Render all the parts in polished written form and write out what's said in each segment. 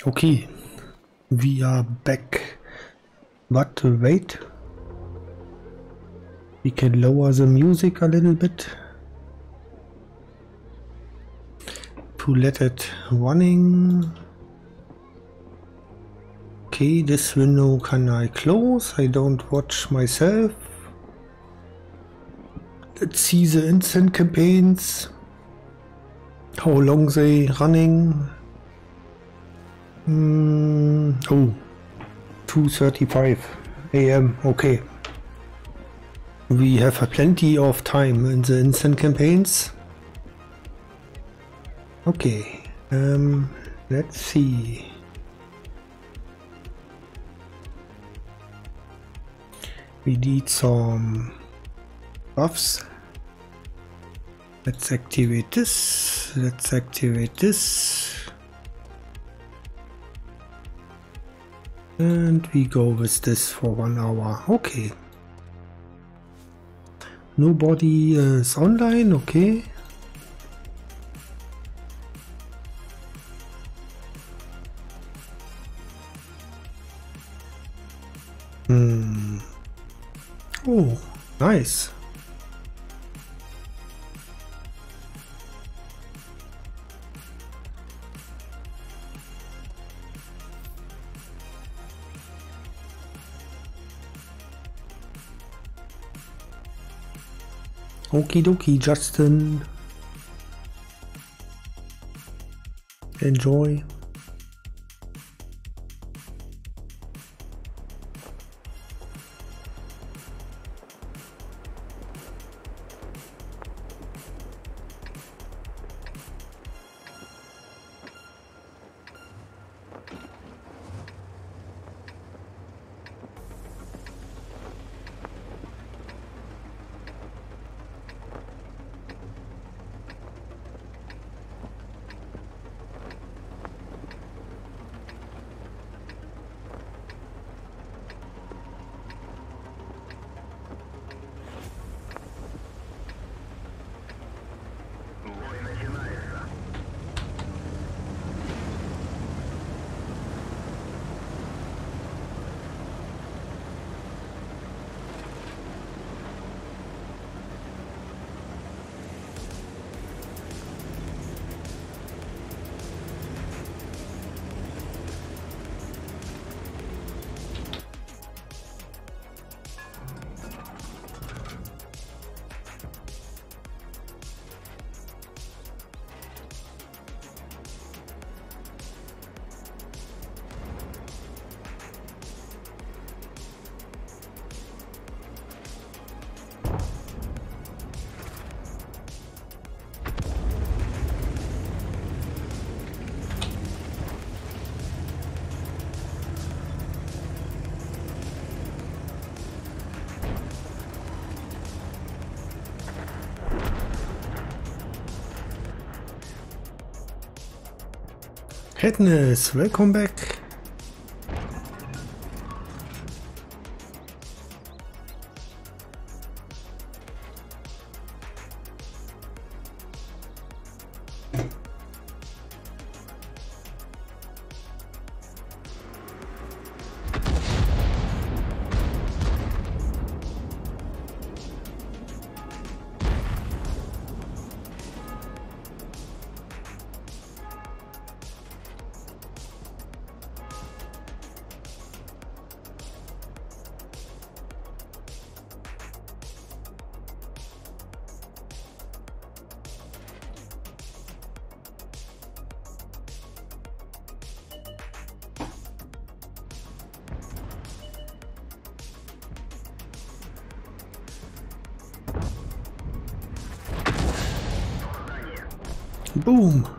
Okay, we are back. But wait, we can lower the music a little bit to let it running. Okay, this window can I close? I don't watch myself. Let's see the instant campaigns. How long they running? Oh, 2:35 AM. Okay. We have plenty of time in the instant campaigns. Okay. Let's see. We need some buffs. Let's activate this. Let's activate this. And we go with this for 1 hour. Okay. Nobody is online. Okay. Oh, nice. Okie dokie, Justin. Enjoy. Katniss, welcome back. Boom.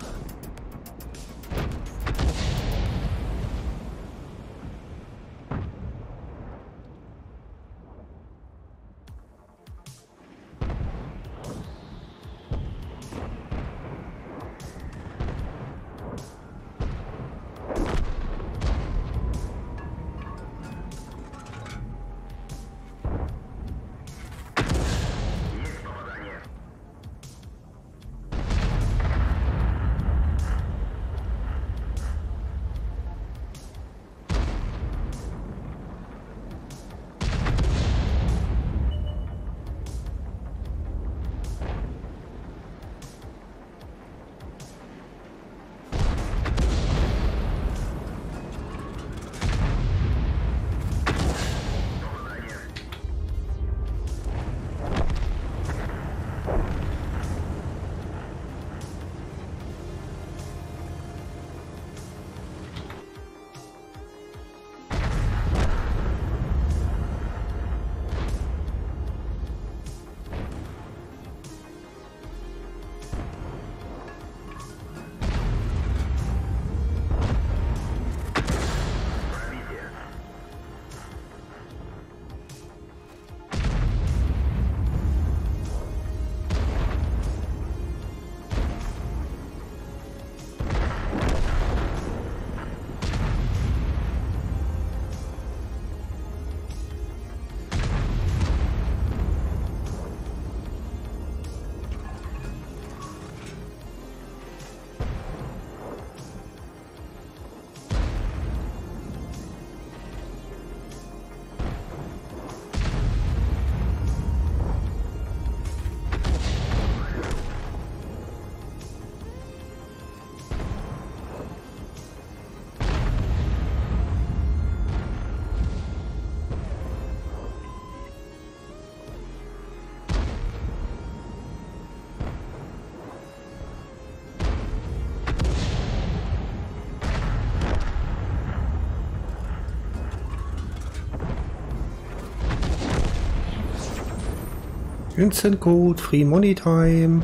Instant Code, Free Money Time.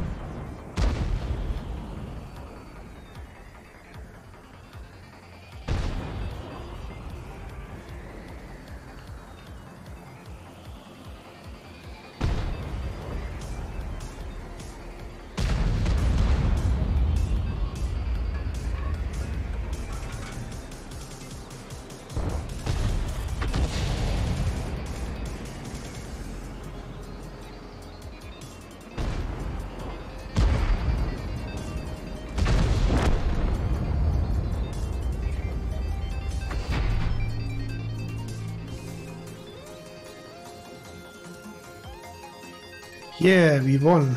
Yeah, we won.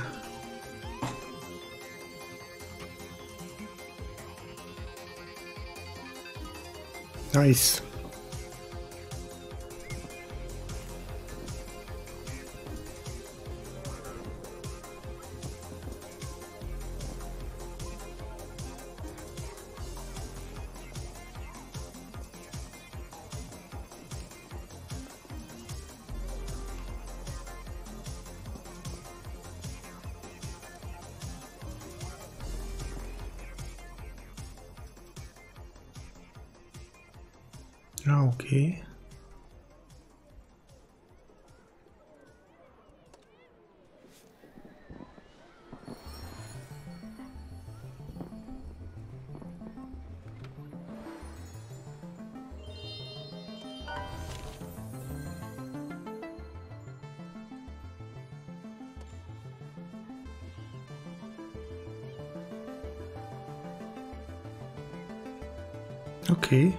Nice. Ja, okay. Okay.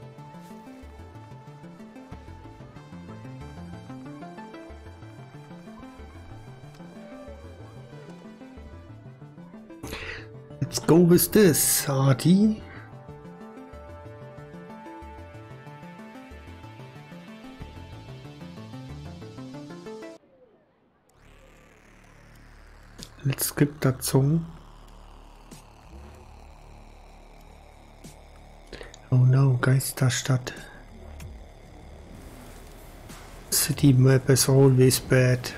Let's go with this, Artie. Let's skip that song. Oh no, Geisterstadt. City map is always bad.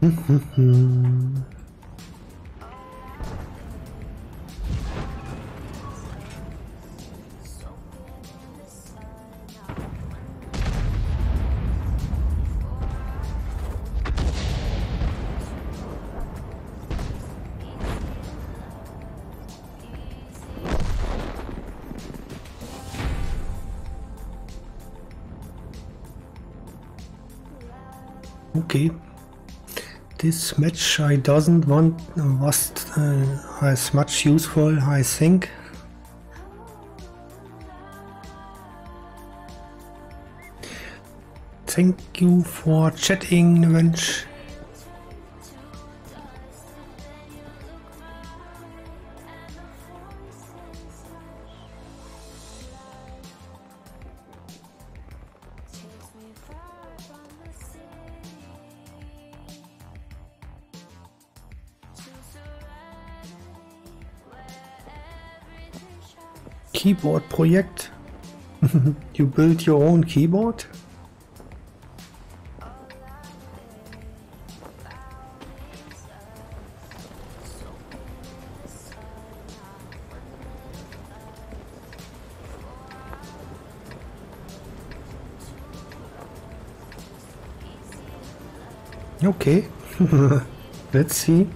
Okay. This match I doesn't want was as much useful, I think. Thank you for chatting, Mensch. Keyboard Projekt. You build your own keyboard? Okay. Let's see.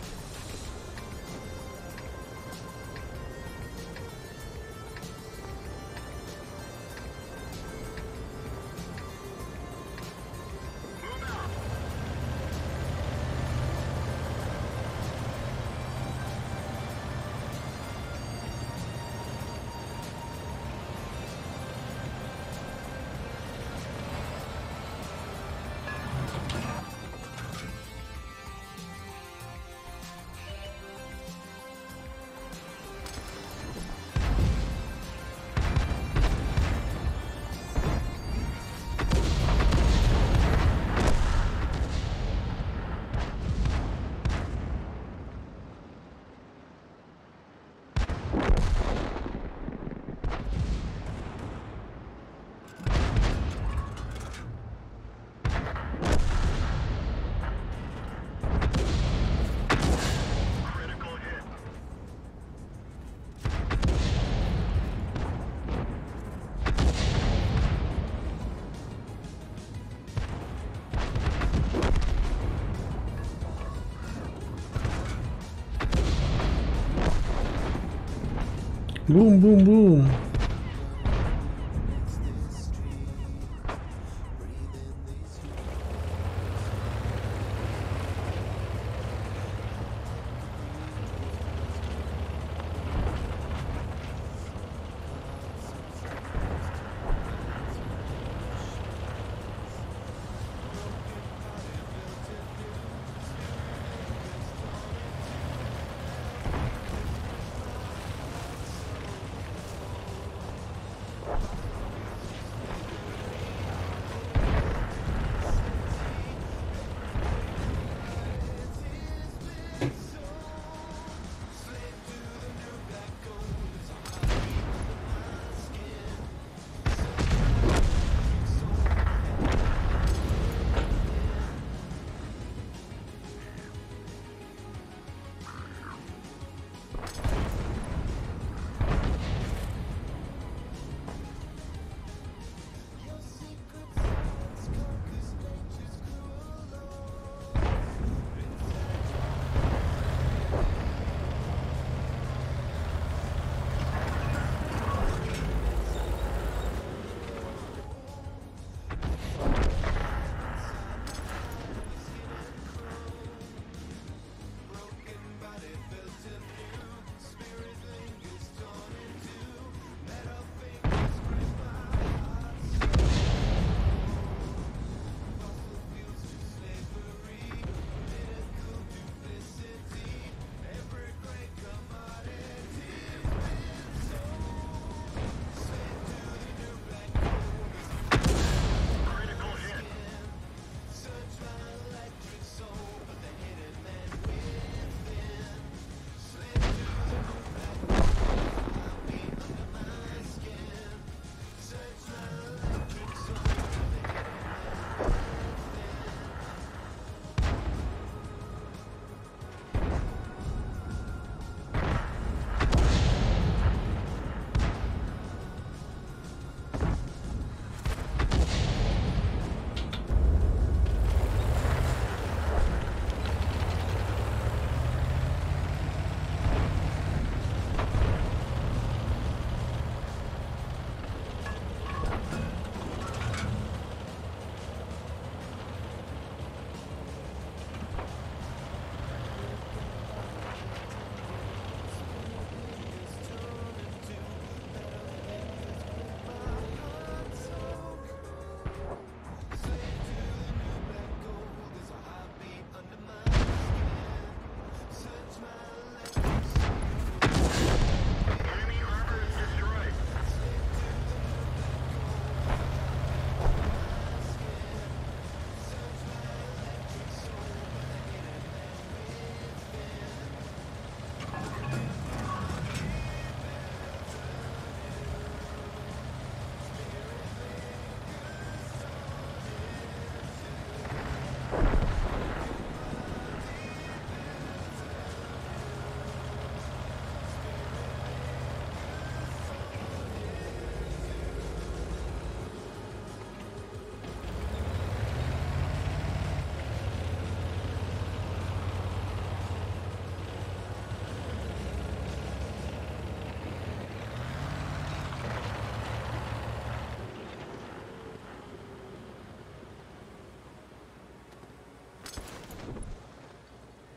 Boom, boom, boom.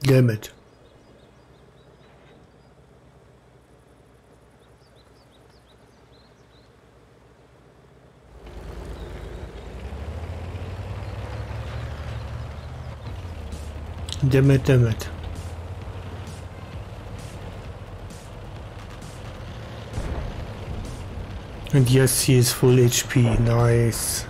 Damn it. Damn it, damn it. And yes, he is full HP. Nice.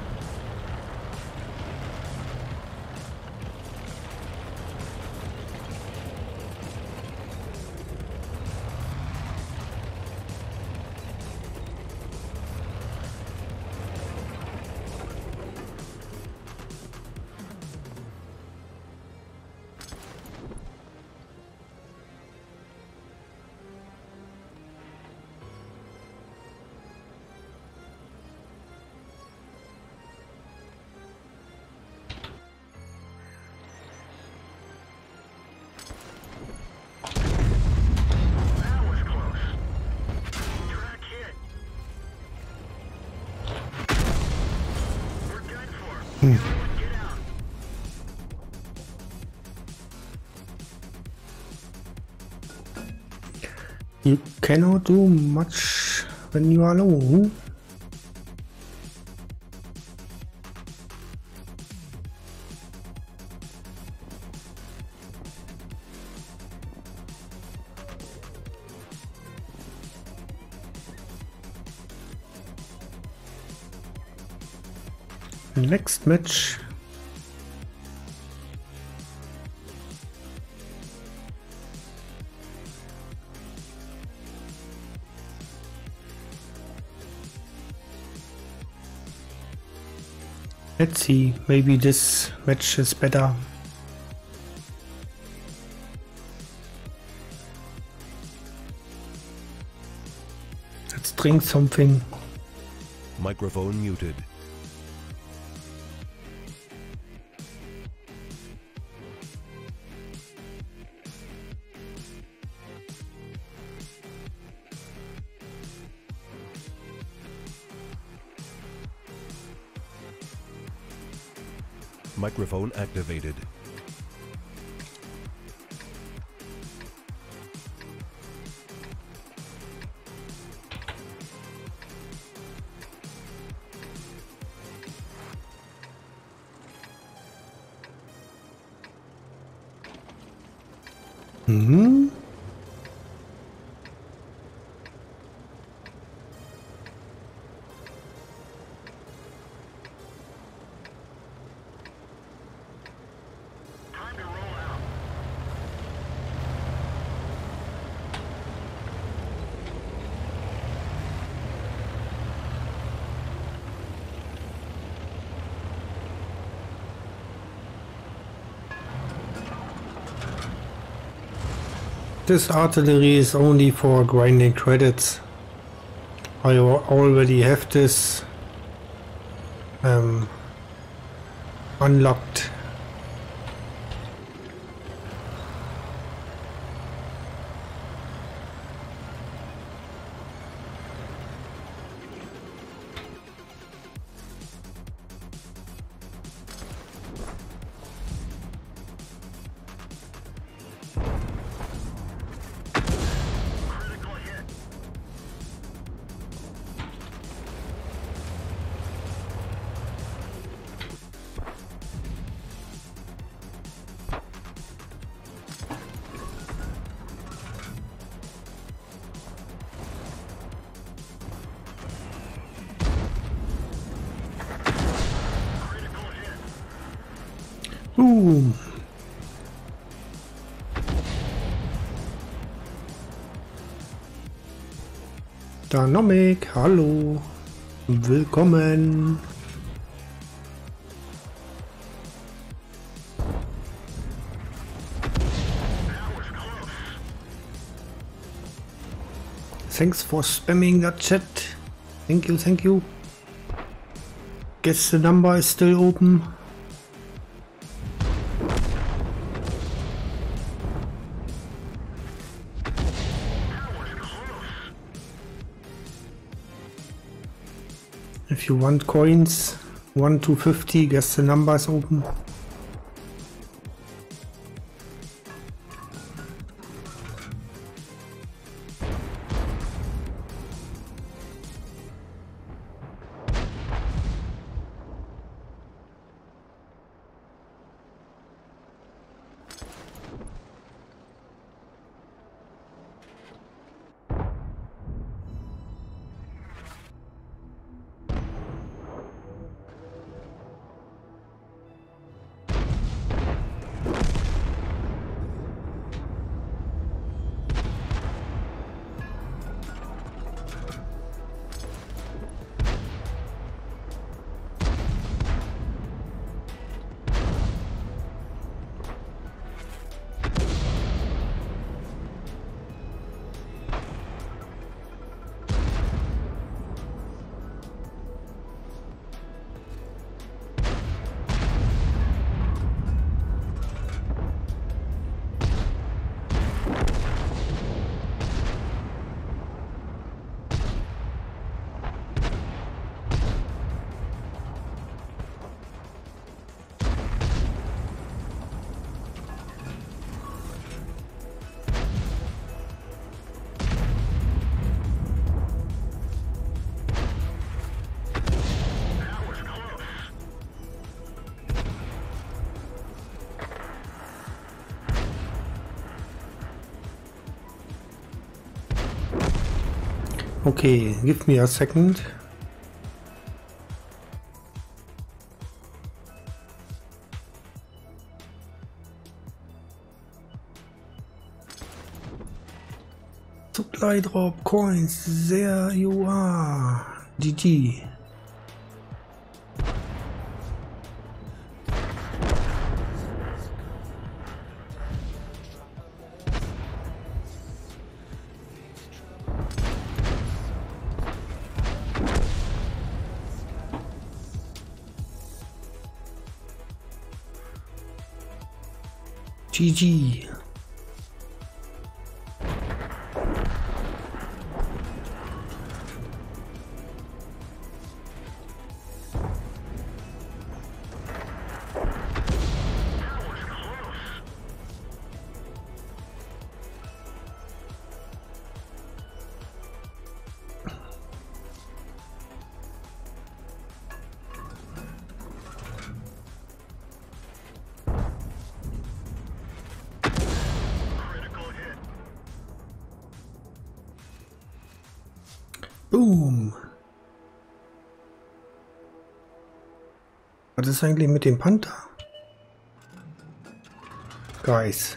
You cannot do much when you are alone. Next match. Let's see, maybe this match is better. Let's drink something. Microphone muted. Microphone activated. Mhm. This artillery is only for grinding credits. I already have this unlocked. Danomic, hallo, willkommen. Thanks for spamming that chat. Thank you, thank you. Guess the number is still open. If you want coins, 1 to 50, guess the number is open. Okay, give me a second. Supply drop coins. There you are. GG. GG. Boom. Was ist eigentlich mit dem Panther? Guys.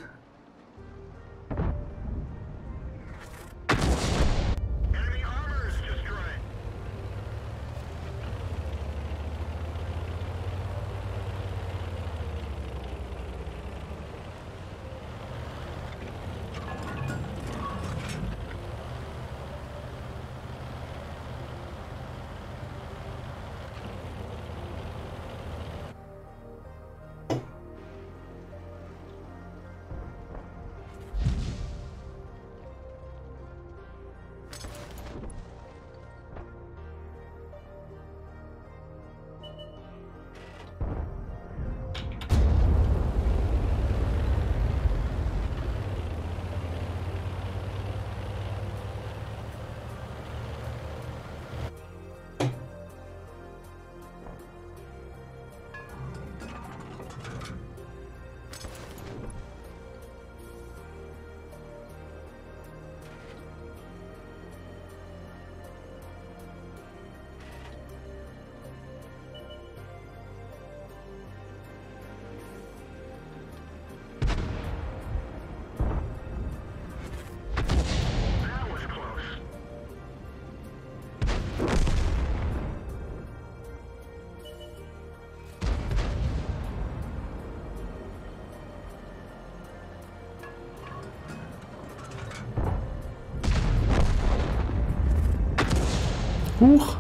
Huch.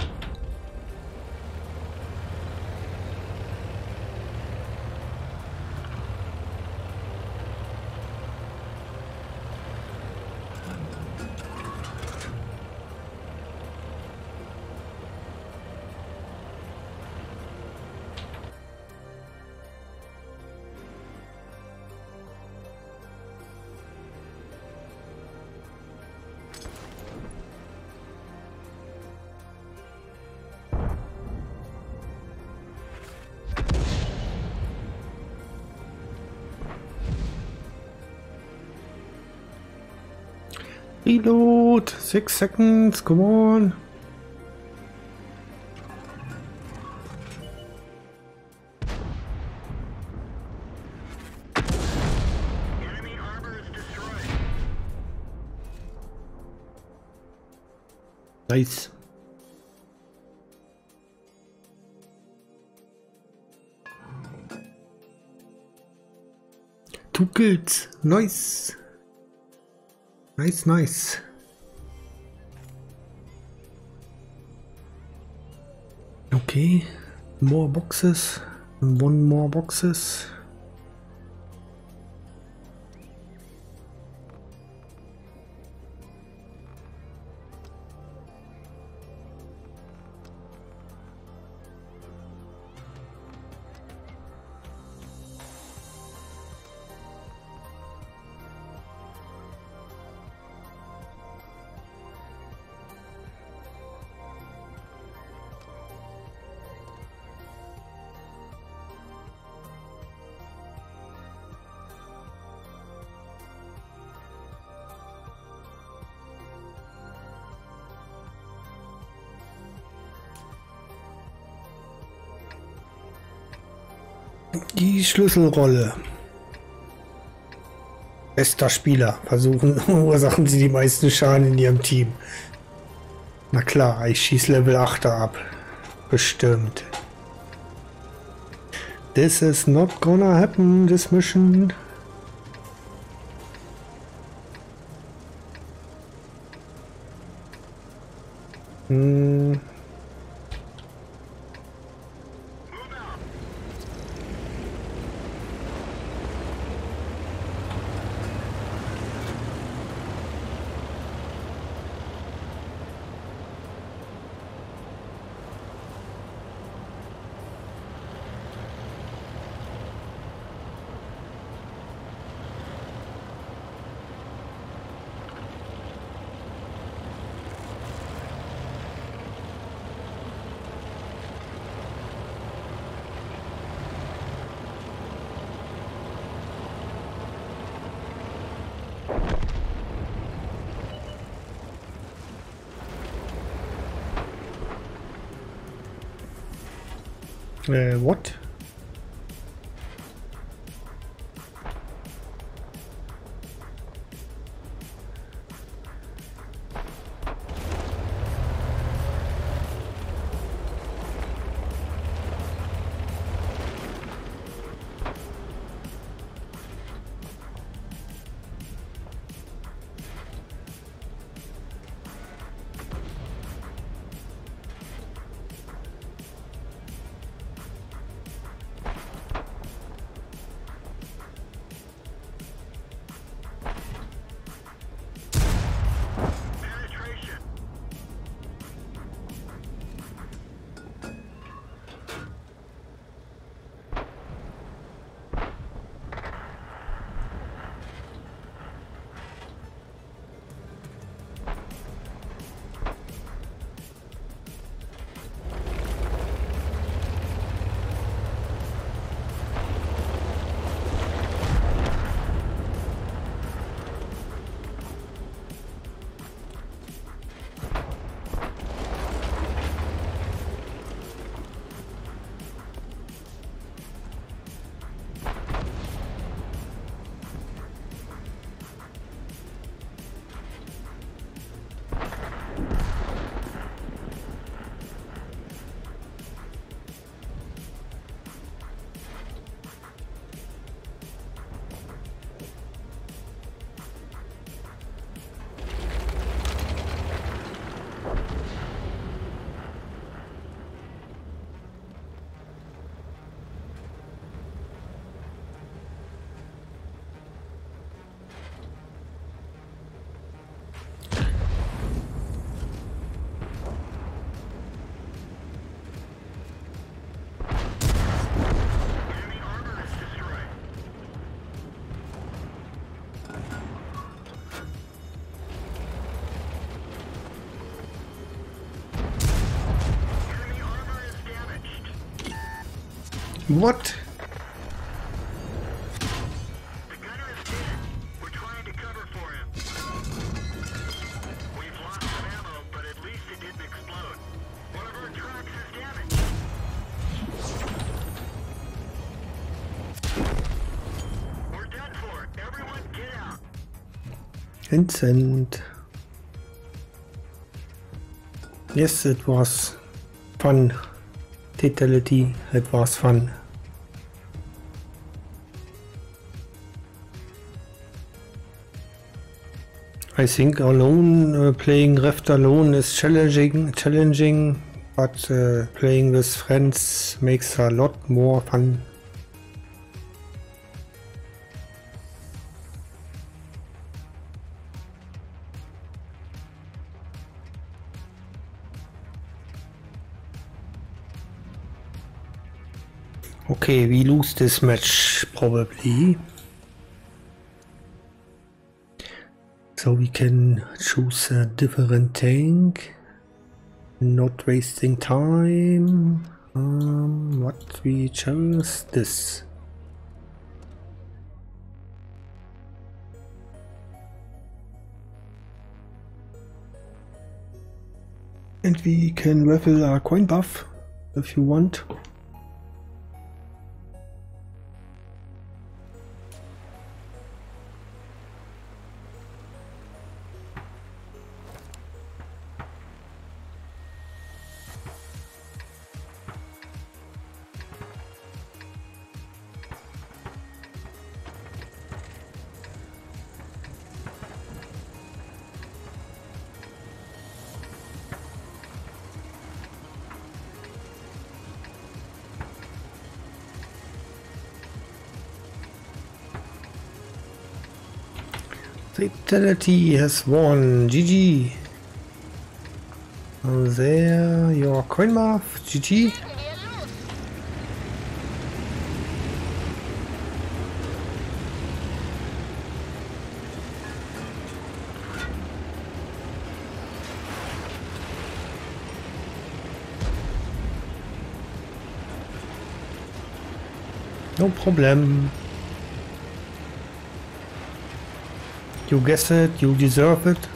Reload. 6 seconds. Come on. Nice. Two kills. Nice. Nice, nice. Okay, more boxes. One more boxes. Die Schlüsselrolle. Bester Spieler. Verursachen sie die meisten Schaden in ihrem Team. Na klar, ich schieße Level 8 ab. Bestimmt. This is not gonna happen, this mission. What? What? The gunner is dead. We're trying to cover for him. We've lost some ammo, but at least it didn't explode. One of our trucks is damaged. We're done for. Everyone get out. Vincent. Yes, it was fun. Fatality, it was fun. I think alone, playing Reft alone is challenging, but playing with friends makes a lot more fun. Okay, we lose this match probably. So we can choose a different tank. Not wasting time. What we chose? This. And we can raffle a coin buff if you want. Fatality has won. GG. There, your coin math. GG. No problem. You guess it, you deserve it.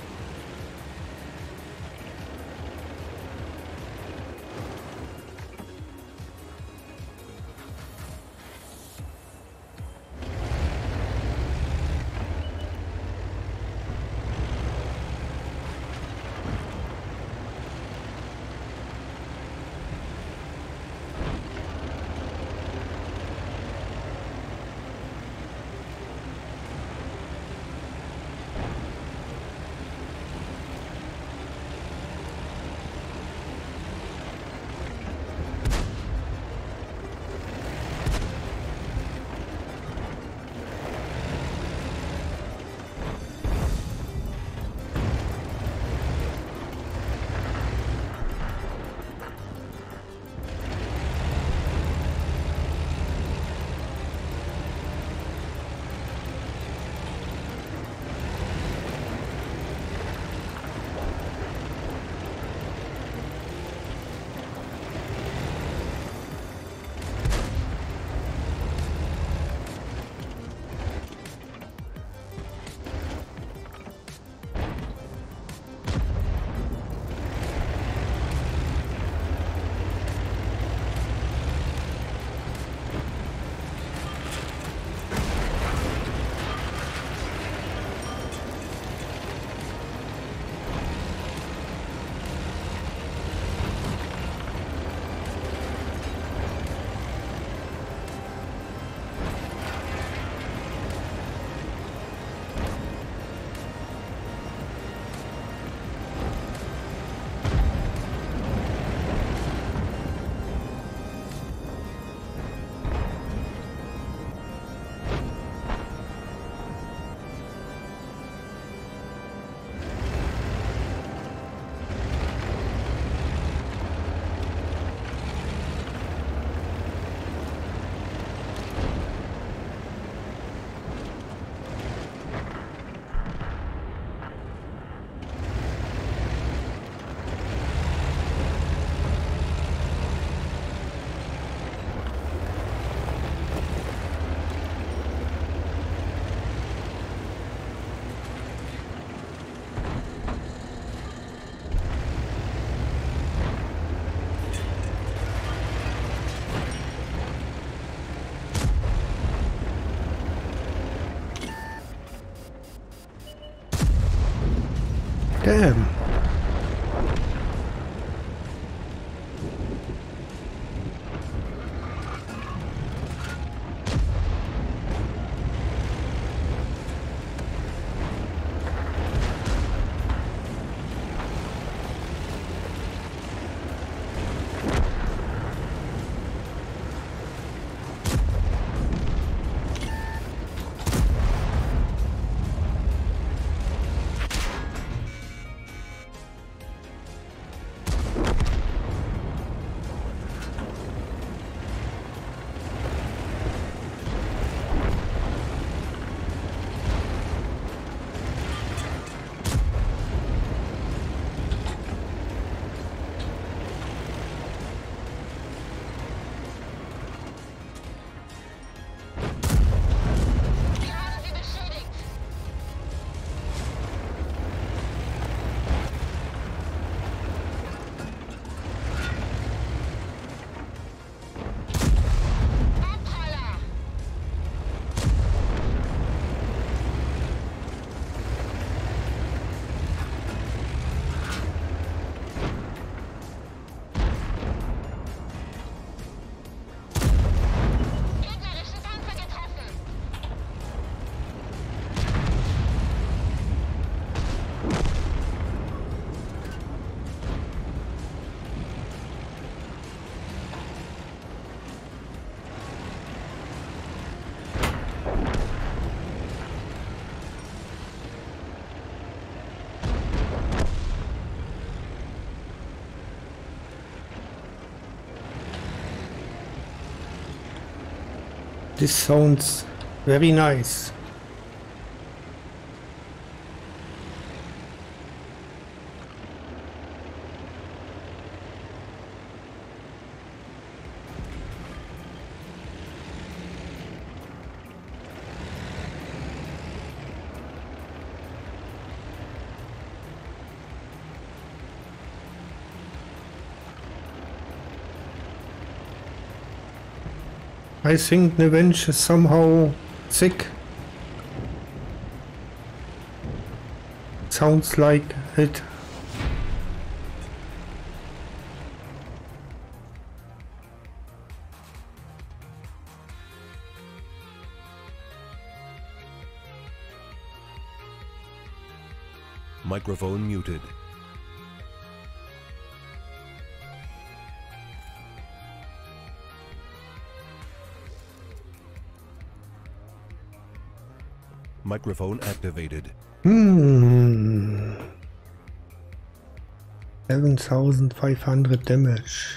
Damn. This sounds very nice. I think Revenge is somehow sick. Sounds like it. Microphone muted. Microphone activated. 7,500 damage.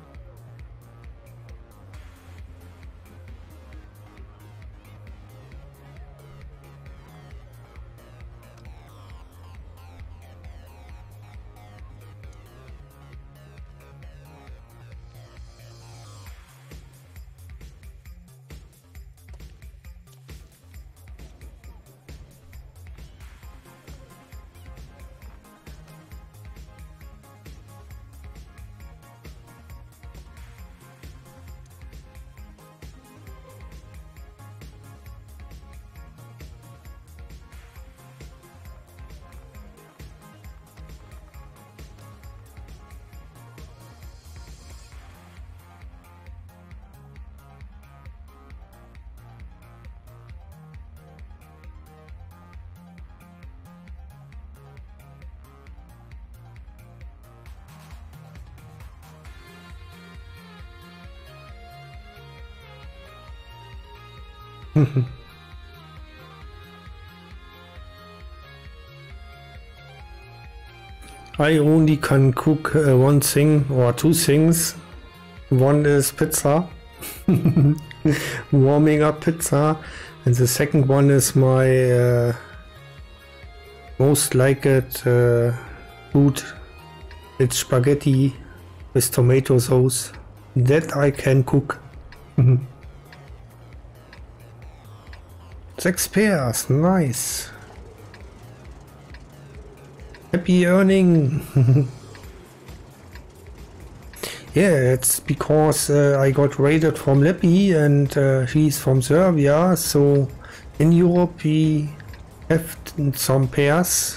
I only can cook one thing or two things. One is pizza, warming up pizza, and the second one is my most liked food. It's spaghetti with tomato sauce. That I can cook. 6 pairs, nice. Happy earning. Yeah, it's because I got raided from Leppy and she's from Serbia, so in Europe we have some pairs.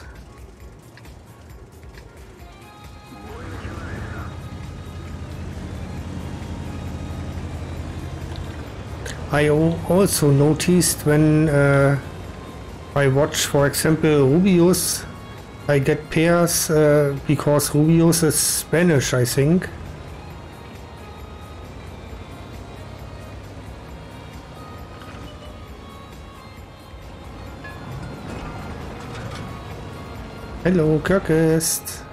I also noticed when I watch, for example, Rubius, I get pairs because Rubius is Spanish, I think. Hallo, Kirkest.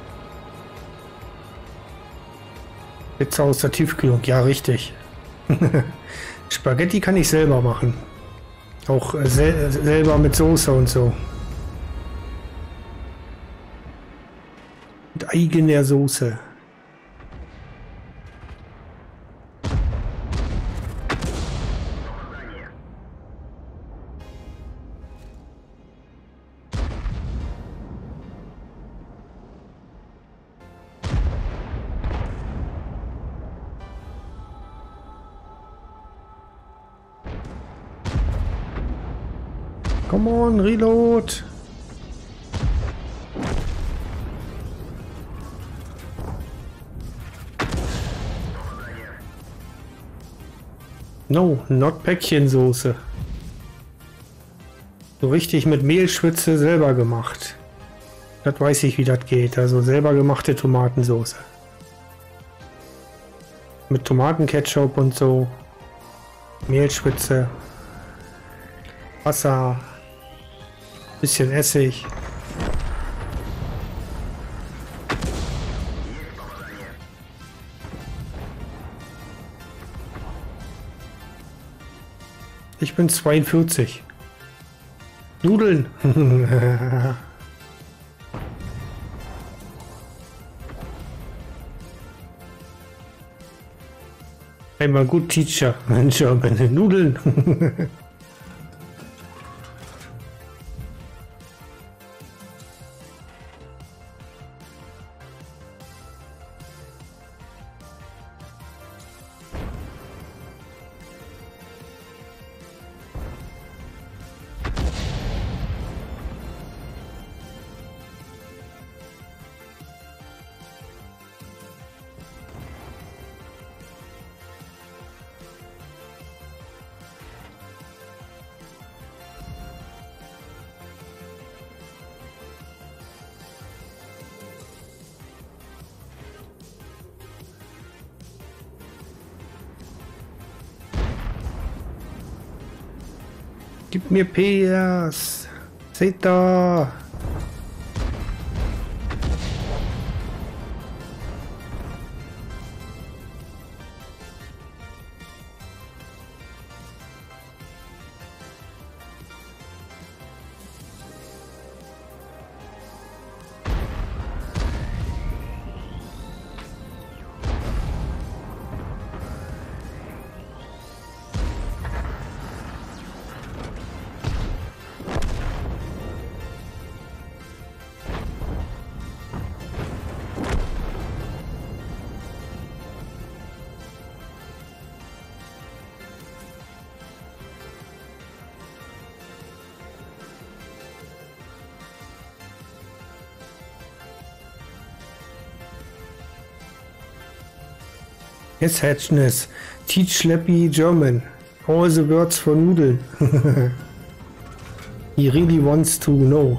Pizza aus der Tiefkühlung, ja richtig. Spaghetti kann ich selber machen. Auch selber mit Soße und so. Mit eigener Soße. Come on, reload. No, not Päckchensoße. So richtig mit Mehlschwitze selber gemacht. Das weiß ich, wie das geht. Also selber gemachte Tomatensoße. Mit Tomatenketchup und so. Mehlschwitze. Wasser. Bisschen Essig. Ich bin 42. Nudeln. Einmal gut Teacher. Mensch, meine Nudeln. Gib mir PS. Seht da. Yes, Hatchness. Teach Slappy German. All the words for Nudeln. He really wants to know.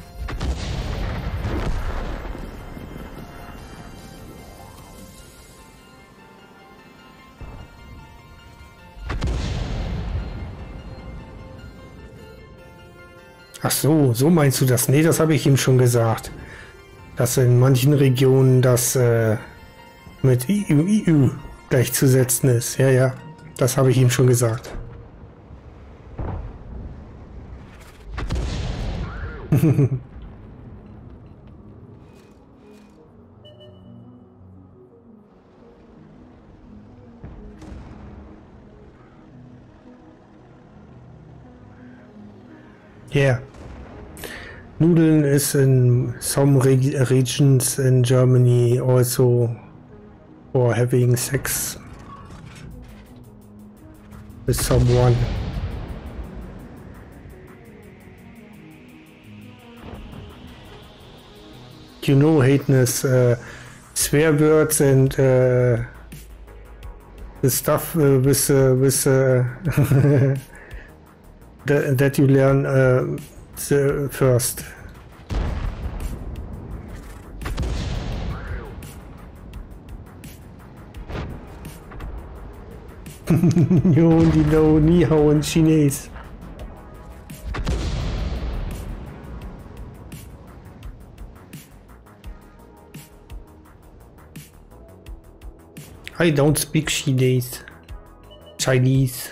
Ach so, so meinst du das? Nee, das habe ich ihm schon gesagt. Dass in manchen Regionen das mit IU gleichzusetzen ist. Ja, ja, das habe ich ihm schon gesagt. Yeah. Nudeln is in some regions in Germany also for having sex with someone. You know, Hateness, swear words and the stuff with that you learn the first. You only know Ni Hao in Chinese. I don't speak Chinese. Chinese.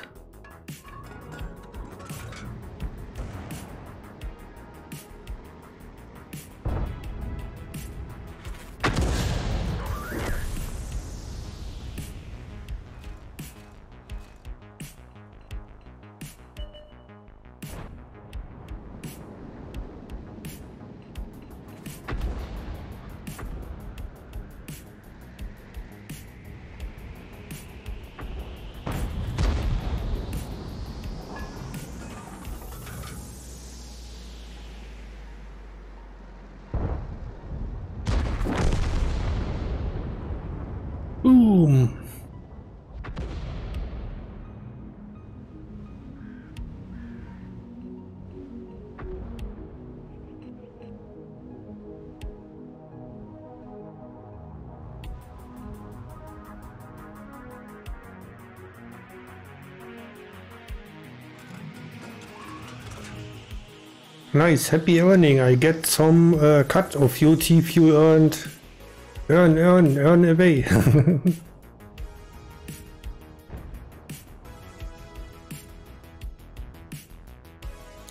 Boom. Nice, happy earning. I get some cut of your teeth you earned. Earn away.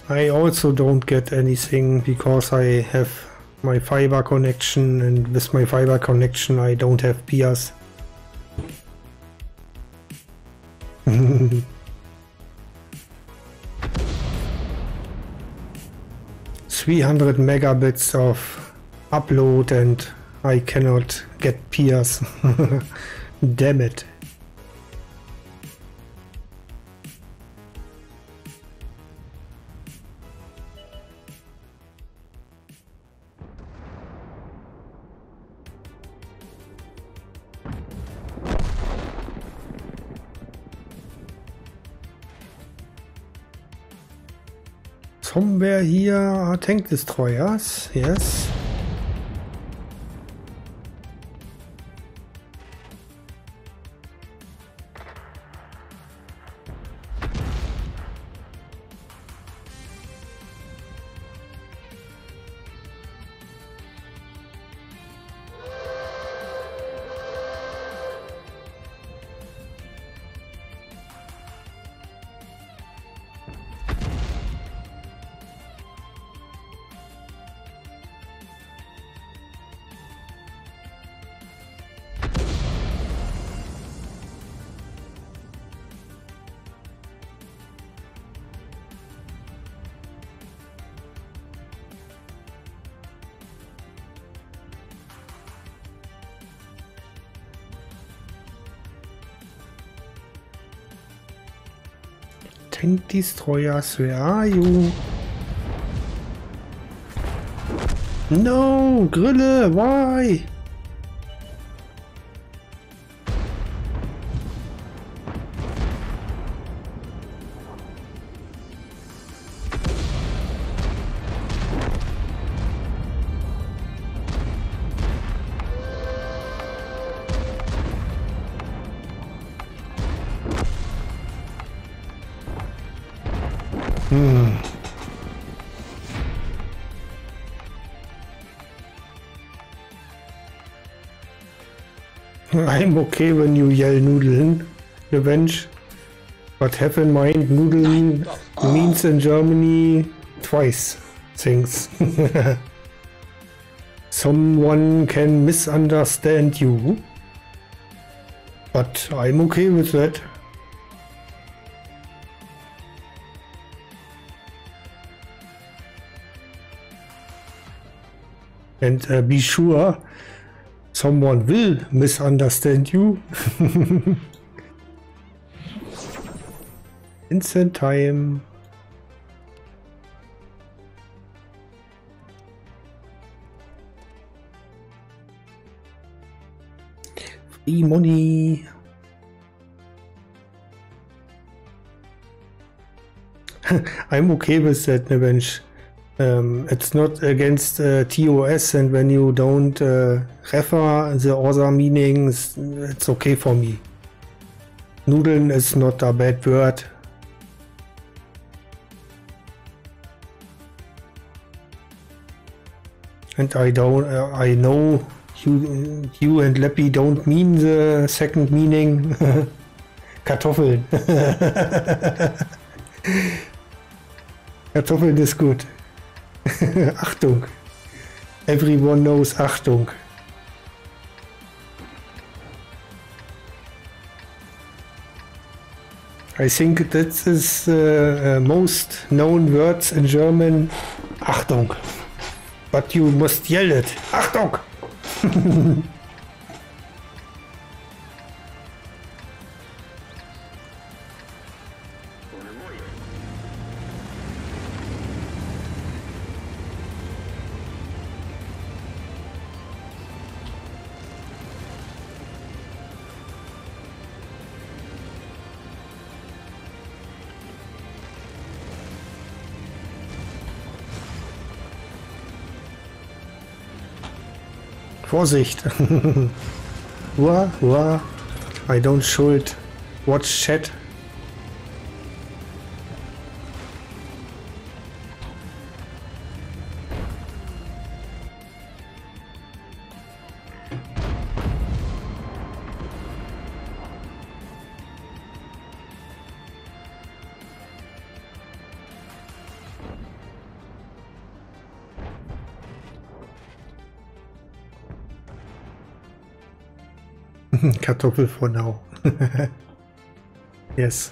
I also don't get anything because I have my fiber connection, and with my fiber connection I don't have peers. 300 megabits of upload and I cannot get peers. Damn it. Somewhere here are tank destroyers, yes. Tank destroyers, where are you? No, Grille, why? I'm okay when you yell Nudeln, Revenge, but have in mind Nudeln means in Germany twice things. Someone can misunderstand you, but I'm okay with that. And be sure, someone will misunderstand you. Instant time. Free money. I'm okay with that, Revenge. It's not against TOS, and when you don't refer the other meanings, it's okay for me. Nudeln is not a bad word. And I know you and Leppy don't mean the second meaning. Kartoffeln. Kartoffeln is good. Achtung. Everyone knows Achtung. I think that is most known words in German. Achtung. But you must yell it. Achtung. Vorsicht! Uah. I don't should watch chat. Kartoffel for now. Yes.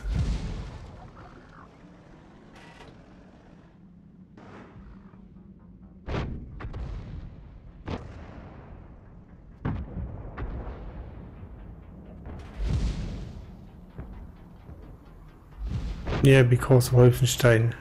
Yeah, because Wolfenstein.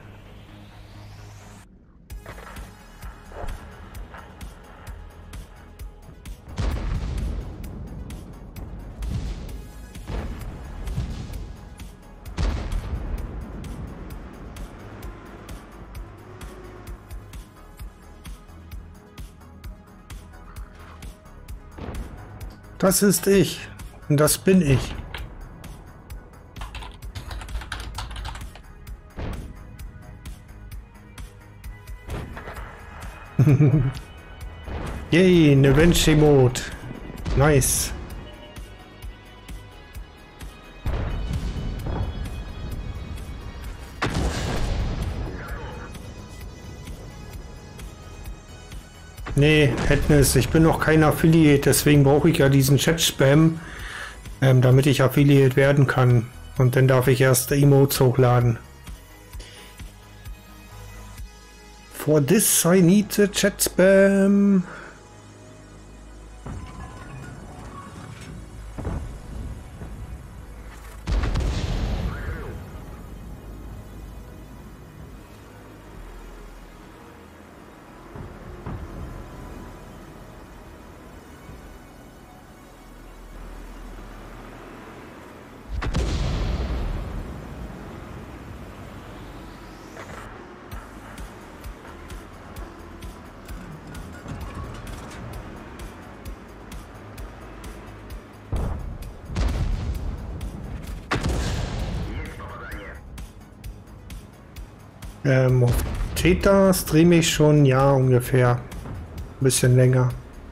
Das ist ich. Und das bin ich. Yay, eine Venge Mode. Nice. Nee, Katniss, ich bin noch kein Affiliate, deswegen brauche ich ja diesen Chat-Spam, damit ich Affiliate werden kann. Und dann darf ich erst Emotes hochladen. For this I need the Chat-Spam. Auf Theta streame ich schon, ja, ungefähr. Ein bisschen länger.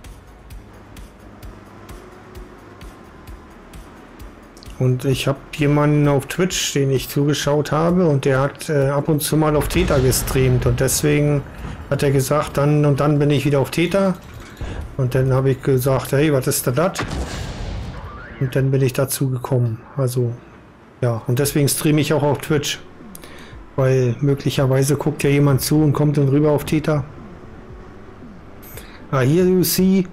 Und ich habe jemanden auf Twitch, den ich zugeschaut habe, und der hat ab und zu mal auf Theta gestreamt. Und deswegen hat er gesagt, dann und dann bin ich wieder auf Theta. Und dann habe ich gesagt, hey, was ist da das? Und dann bin ich dazu gekommen. Also, ja, und deswegen streame ich auch auf Twitch. Weil möglicherweise guckt ja jemand zu und kommt dann rüber auf Theta. Here you see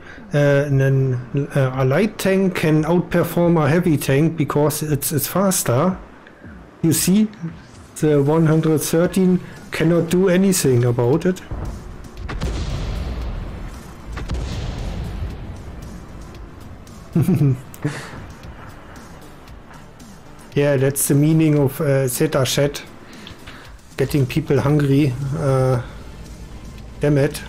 a light tank can outperform a heavy tank because it's faster. You see, the 113 cannot do anything about it. Yeah, that's the meaning of Zeta chat. Getting people hungry. Damn it.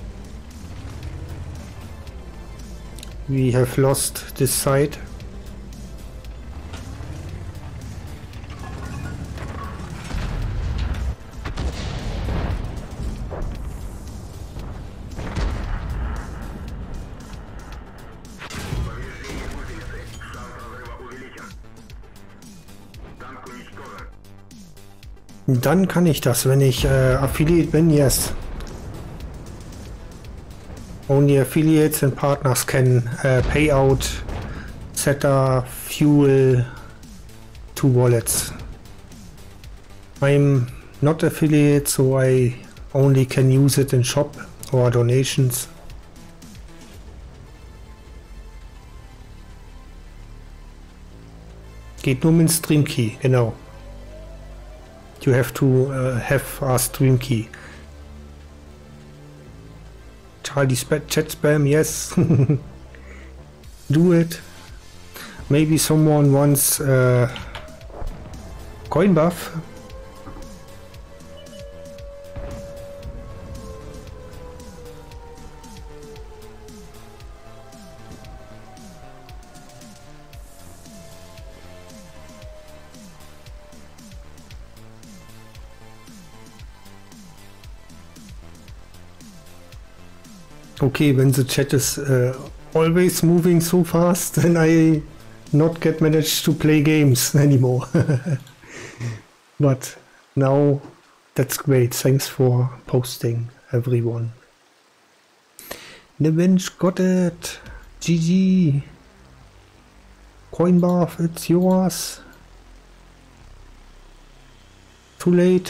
We have lost this side. Dann kann ich das, wenn ich Affiliate bin, yes. Only affiliates and partners can payout, Zeta, fuel, to wallets. I'm not affiliate, so I only can use it in shop or donations. Geht nur mit Stream Key, genau. You have to have a stream key. Charlie chat spam, yes. Do it. Maybe someone wants coin buff. Okay, when the chat is always moving so fast, then I not get managed to play games anymore. But now that's great. Thanks for posting, everyone. The bench got it. GG. Coin bath, it's yours. Too late.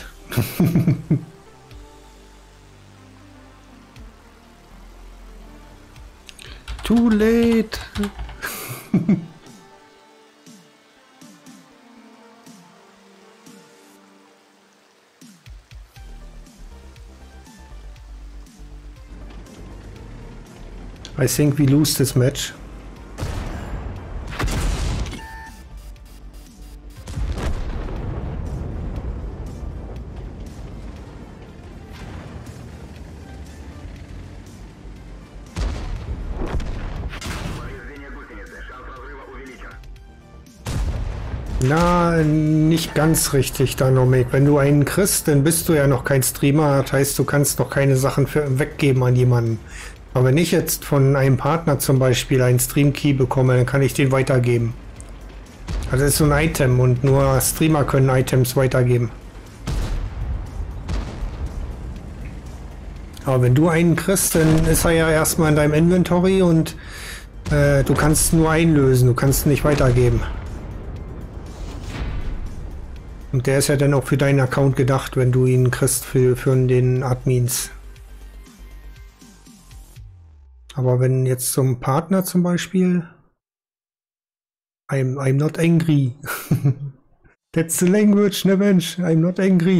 Too late. I think we lose this match. Na, nicht ganz richtig, Danomik. Wenn du einen kriegst, dann bist du ja noch kein Streamer. Das heißt, du kannst noch keine Sachen weggeben an jemanden. Aber wenn ich jetzt von einem Partner zum Beispiel einen Stream-Key bekomme, dann kann ich den weitergeben. Also das ist so ein Item und nur Streamer können Items weitergeben. Aber wenn du einen kriegst, dann ist er ja erstmal in deinem Inventory und du kannst nur einlösen, du kannst nicht weitergeben. Und der ist ja dann auch für deinen Account gedacht, wenn du ihn kriegst für den Admins. Aber wenn jetzt zum Partner zum Beispiel... I'm not angry. That's the language, ne Mensch? I'm not angry.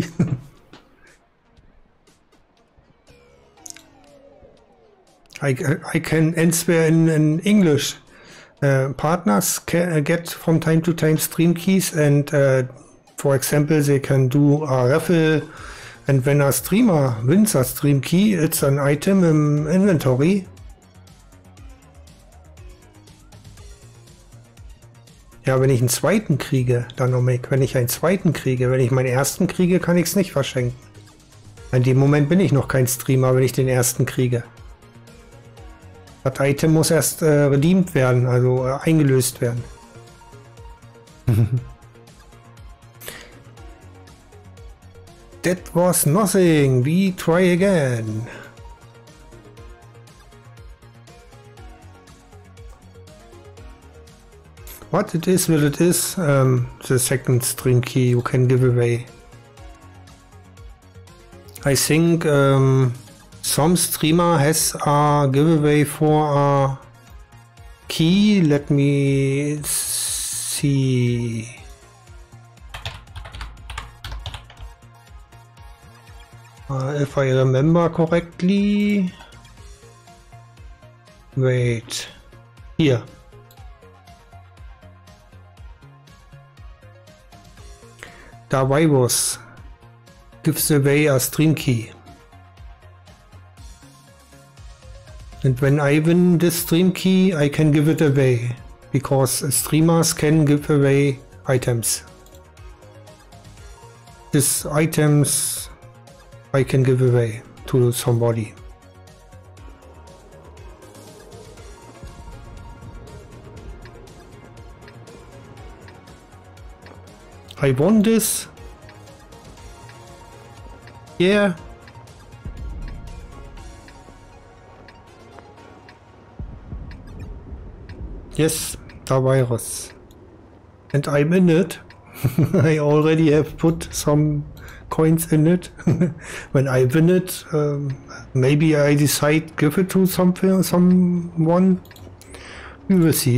I can answer in English. Partners can get from time to time stream keys and for example they can do a raffle, and when a streamer wins a stream key, it's an item im inventory. Ja, wenn ich einen zweiten kriege, Danomik, wenn ich einen zweiten kriege, wenn ich meinen ersten kriege, kann ich es nicht verschenken. In dem Moment bin ich noch kein Streamer, wenn ich den ersten kriege. Das Item muss erst redeemed werden, also eingelöst werden. That was nothing. We try again. What it is, will it is. The second stream key you can give away. I think some streamer has a giveaway for a key. Let me see. If I remember correctly. Wait. Here. Davivos gives away a stream key. And when I win this stream key, I can give it away, because streamers can give away items. These items I can give away to somebody. I won this. Yeah. Yes, the virus. And I'm in it. I already have put some coins in it. When I win it, maybe I decide give it to someone. We will see.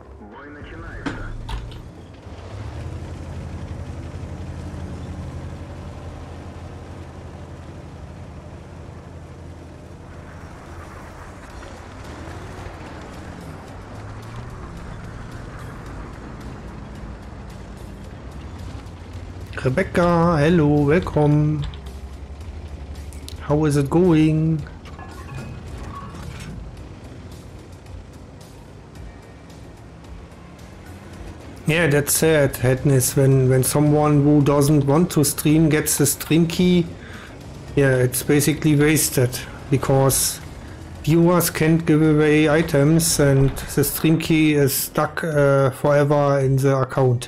Rebecca, hello, welcome. How is it going? Yeah, that's sad, Hadness, when someone who doesn't want to stream gets the stream key. Yeah, it's basically wasted, because viewers can't give away items and the stream key is stuck forever in the account.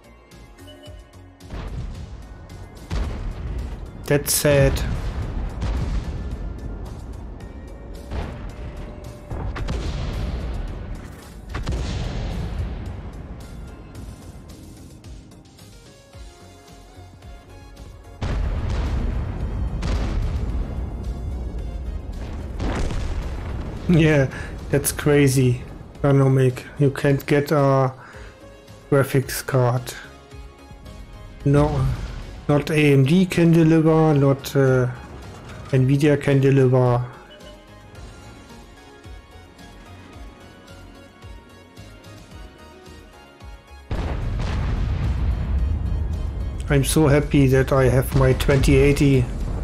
That's sad. Yeah, that's crazy. Dynamic. You can't get a graphics card. No, not AMD can deliver, not Nvidia can deliver. I'm so happy that I have my 2080.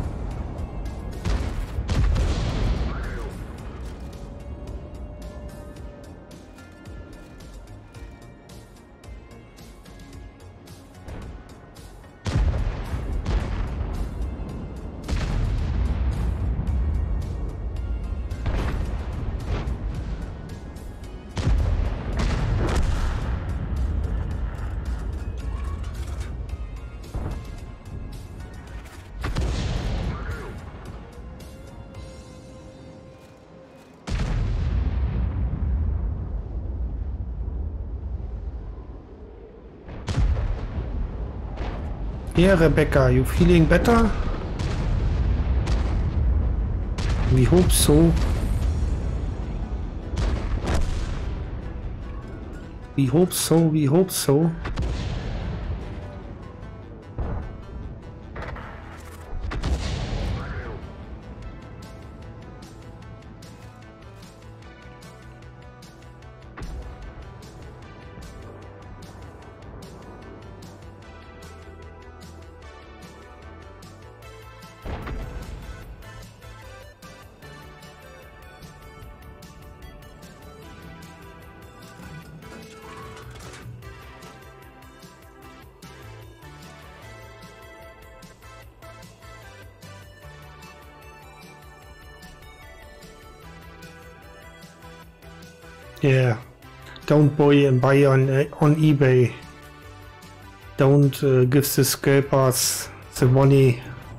Yeah, Rebecca, you feeling better? We hope so. We hope so, we hope so. Yeah, don't buy on eBay. Don't give the scalpers the money.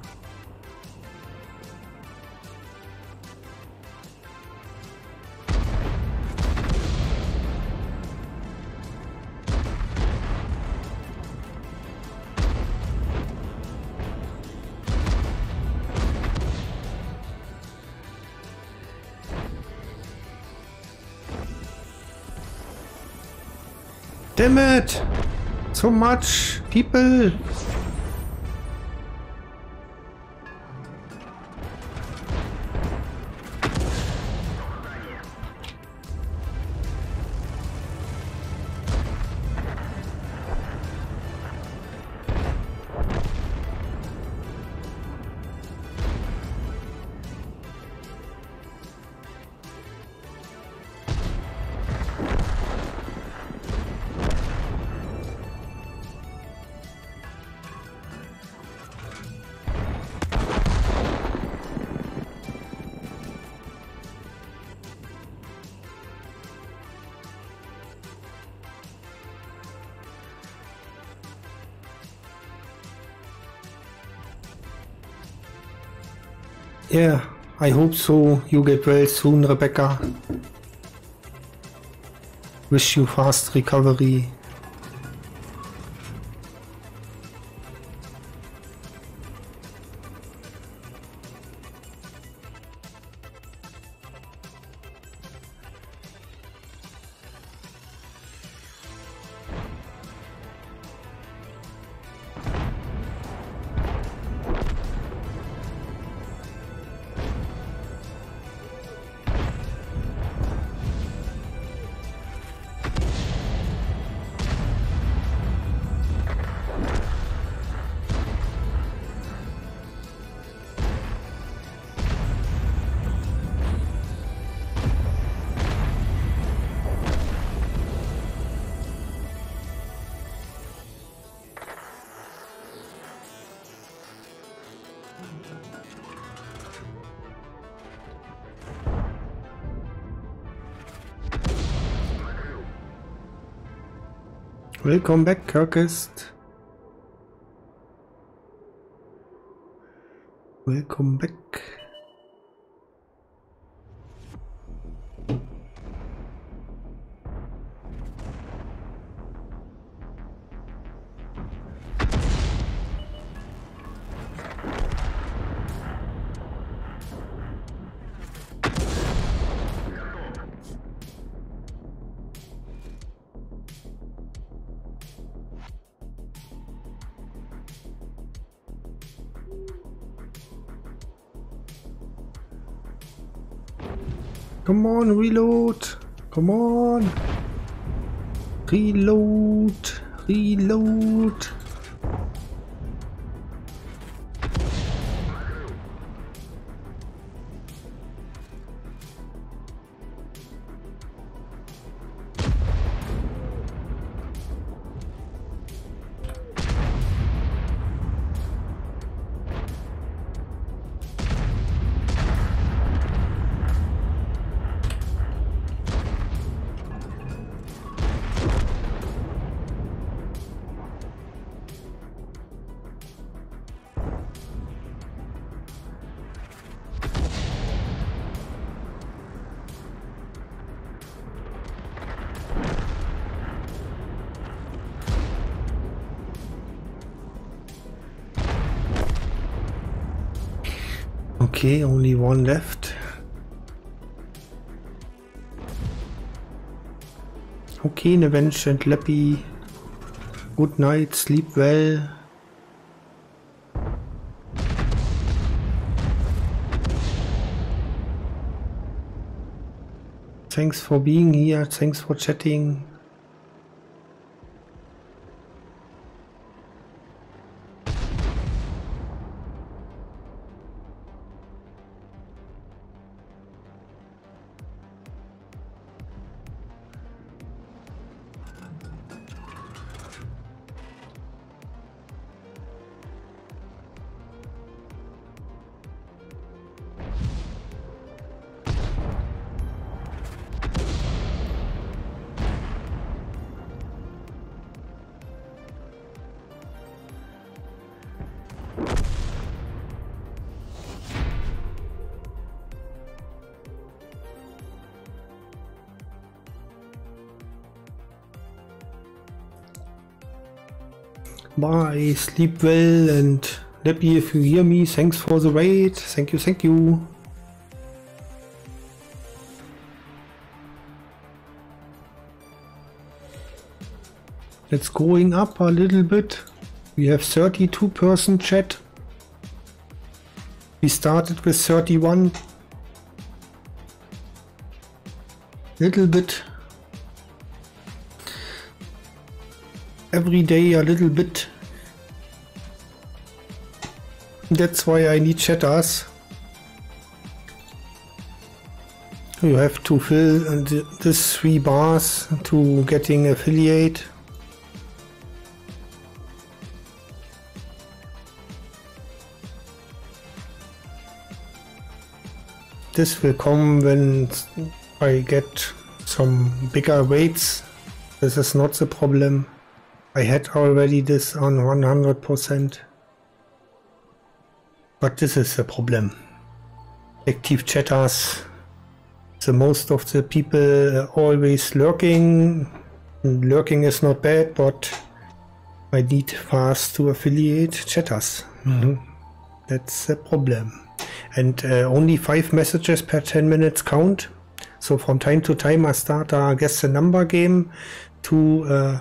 Damn it! So much people! Yeah, I hope so. You get well soon, Rebecca. Wish you fast recovery. Welcome back, Kirkist. Welcome back. Come on, reload. Come on. Reload. Reload. Okay, only one left. Okay, Nevench and Leppy. Good night, sleep well. Thanks for being here, thanks for chatting. Bye, sleep well, and Leppy, if you hear me, thanks for the raid. Thank you, thank you. It's going up a little bit. We have 32% chat. We started with 31. Little bit. Every day a little bit. That's why I need chatters. You have to fill this 3 bars to getting affiliate. This will come when I get some bigger weights. This is not the problem. I had already this on 100%. But this is the problem. Active chatters. The most of the people always lurking. Lurking is not bad, but I need fast to affiliate chatters. That's the problem. And only 5 messages per 10 minutes count. So from time to time I start a guess the number game to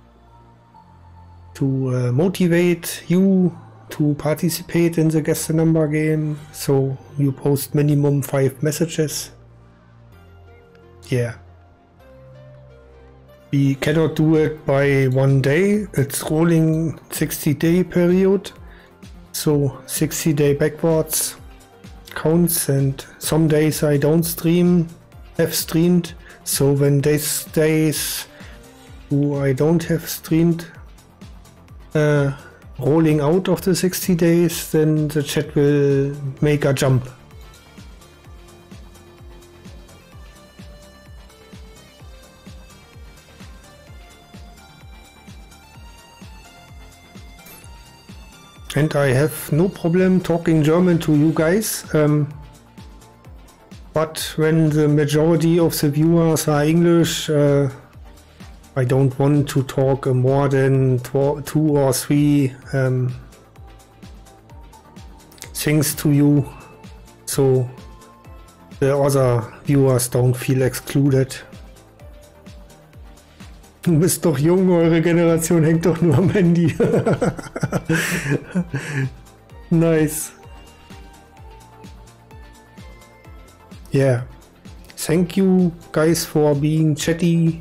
motivate you to participate in the guess the number game. So you post minimum 5 messages. Yeah. We cannot do it by one day. It's rolling 60-day period. So 60-day backwards counts, and some days I don't have streamed. So when these days I don't have streamed, rolling out of the 60 days, then the chat will make a jump. And I have no problem talking German to you guys, but when the majority of the viewers are English, I don't want to talk more than 2 or 3 things to you, so the other viewers don't feel excluded. Du bist doch jung, eure Generation hängt doch nur am Handy. Nice. Yeah. Thank you guys for being chatty.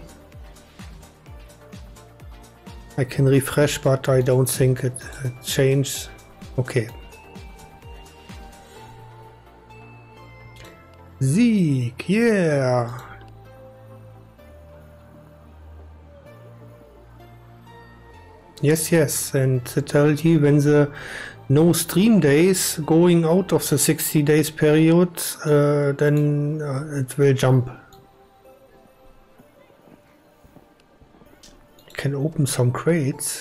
I can refresh, but I don't think it changed. Okay. Sieg, yeah. Yes, and the tells you when the no stream days going out of the 60 days period, then it will jump. Can open some crates.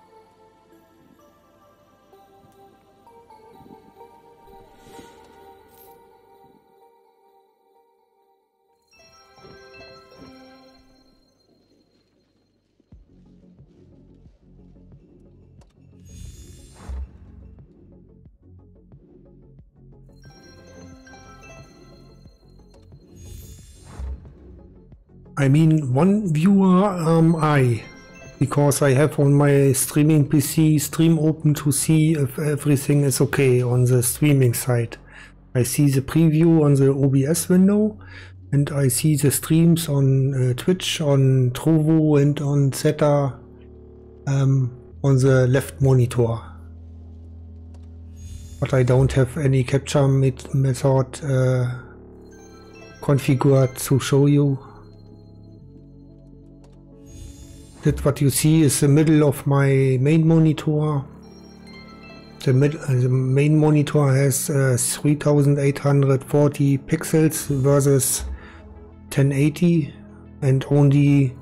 I mean, one viewer because I have on my streaming PC stream open to see if everything is okay on the streaming side. I see the preview on the OBS window and I see the streams on Twitch, on Trovo and on Zeta on the left monitor. But I don't have any capture method configured to show you. That what you see is the middle of my main monitor. The main monitor has 3840 pixels versus 1080 and only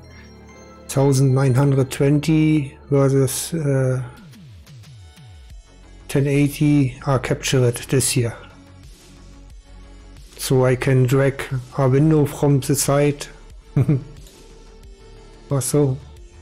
1920 versus 1080 are captured this year. So I can drag a window from the side or so.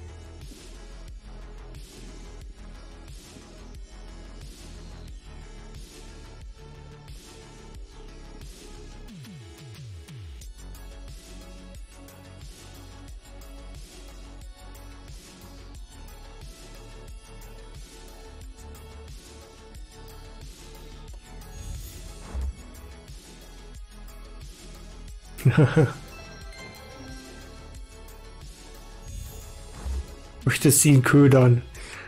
Möchtest du ihn ködern?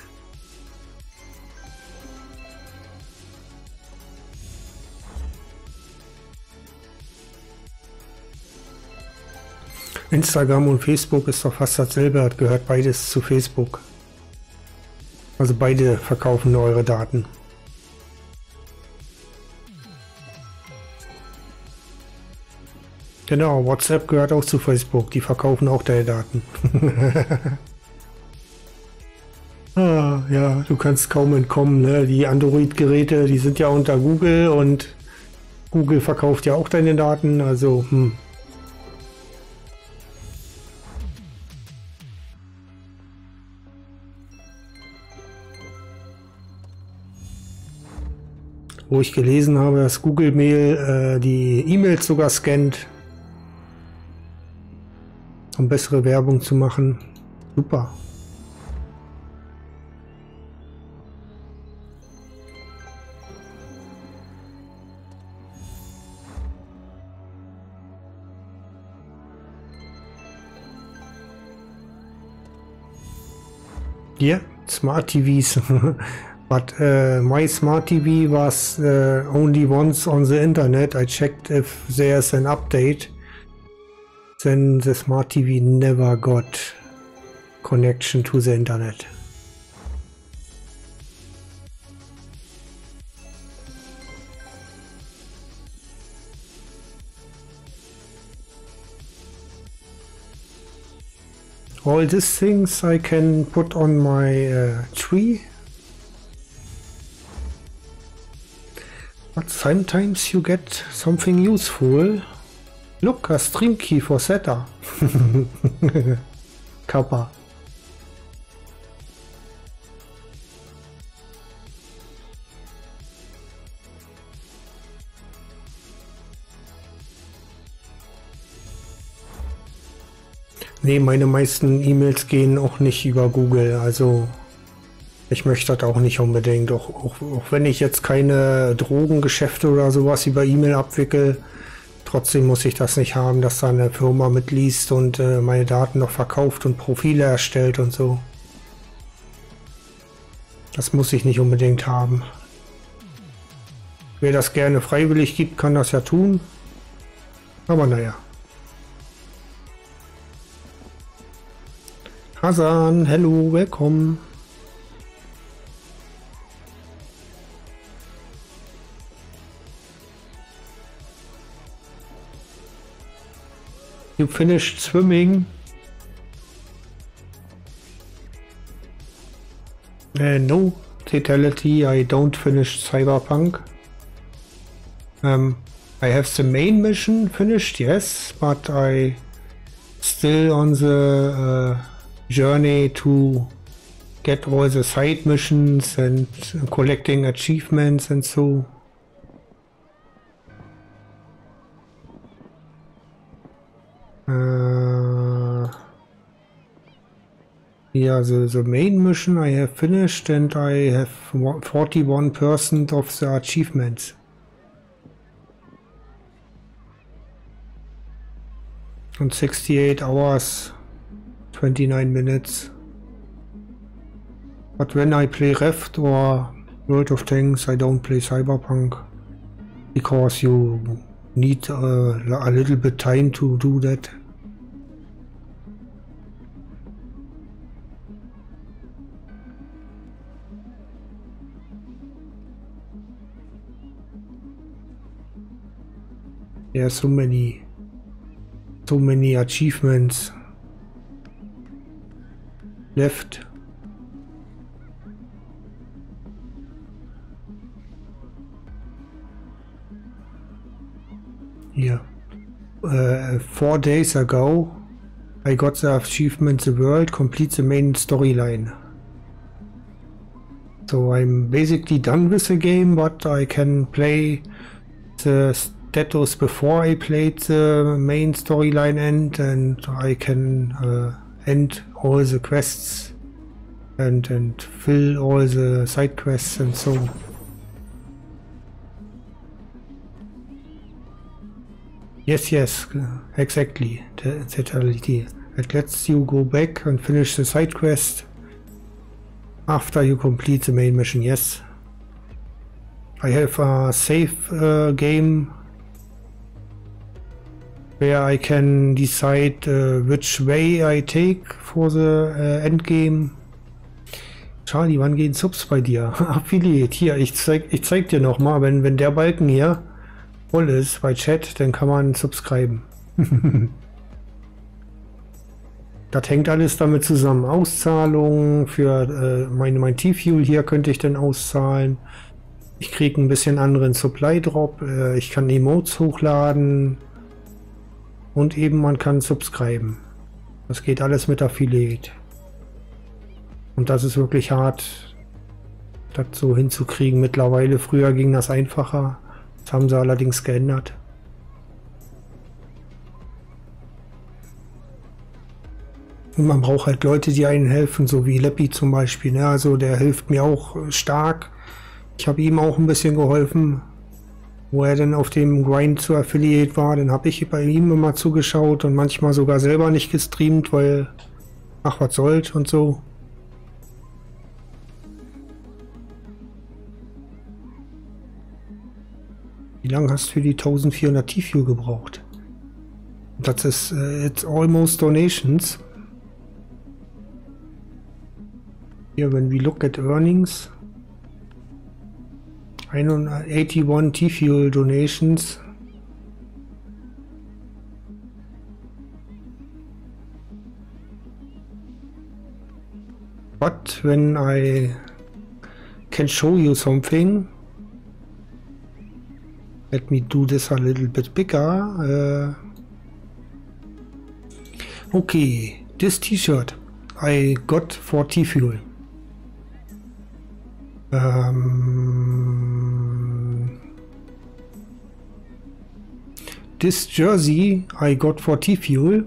Instagram und Facebook ist doch fast dasselbe, hat gehört beides zu Facebook. Also beide verkaufen eure Daten. Genau, WhatsApp gehört auch zu Facebook, die verkaufen auch deine Daten. Ah, ja, du kannst kaum entkommen, ne? Die Android-Geräte, die sind ja unter Google und Google verkauft ja auch deine Daten, also Wo ich gelesen habe, dass Google Mail die E-Mails sogar scannt, um bessere Werbung zu machen. Super. Yeah, smart TVs. But my smart TV was only once on the internet. I checked if there's an update. Then the smart TV never got connection to the internet. All these things I can put on my tree. But sometimes you get something useful. Look, a stream key for Zeta. Kappa. Nee, meine meisten E-Mails gehen auch nicht über Google, also ich möchte das auch nicht unbedingt, auch wenn ich jetzt keine Drogengeschäfte oder sowas über E-Mail abwickel, Trotzdem muss ich das nicht haben, dass da eine Firma mitliest und meine Daten noch verkauft und Profile erstellt und so. Das muss ich nicht unbedingt haben. Wer das gerne freiwillig gibt, kann das ja tun. Aber naja. Hasan, hello, willkommen. You finished swimming? No, Fatality, I don't finish Cyberpunk. I have the main mission finished, yes, but I still on the journey to get all the side missions and collecting achievements and so. Yeah, the main mission I have finished and I have 41% of the achievements. And 68 hours, 29 minutes. But when I play Reft or World of Tanks, I don't play Cyberpunk. Because you need a little bit time to do that. There are so many achievements left. Yeah. 4 days ago I got the achievement The World complete the main storyline. So I'm basically done with the game, but I can play the status before I played the main storyline end, and I can end all the quests and fill all the side quests and so. Yes, exactly. The Fatality. It lets you go back and finish the side quest after you complete the main mission, yes. I have a save game where I can decide which way I take for the end game. Charlie, wann gehen Subs bei dir? Affiliate, hier, ich zeig dir nochmal, wenn der Balken hier voll ist bei Chat, dann kann man subscriben. Das hängt alles damit zusammen. Auszahlungen für mein T-Fuel hier könnte ich dann auszahlen. Ich kriege ein bisschen anderen Supply Drop. Ich kann Emotes hochladen. Und eben man kann subscriben. Das geht alles mit Affiliate. Und das ist wirklich hart, das so hinzukriegen. Mittlerweile, früher ging das einfacher. Das haben sie allerdings geändert. Und man braucht halt Leute, die einen helfen, so wie Leppi zum Beispiel. Ne? Also der hilft mir auch stark. Ich habe ihm auch ein bisschen geholfen. Wo er dann auf dem Grind zu Affiliate war, dann habe ich bei ihm immer zugeschaut und manchmal sogar selber nicht gestreamt, weil ach, was soll's und so. Wie lange hast du für die 1400 T-Fuel gebraucht? Das ist it's almost donations. Hier, when we look at earnings, 81 T-Fuel donations. But when I can show you something, let me do this a little bit bigger. Okay, this T-shirt I got for T-Fuel. This jersey I got for T-Fuel.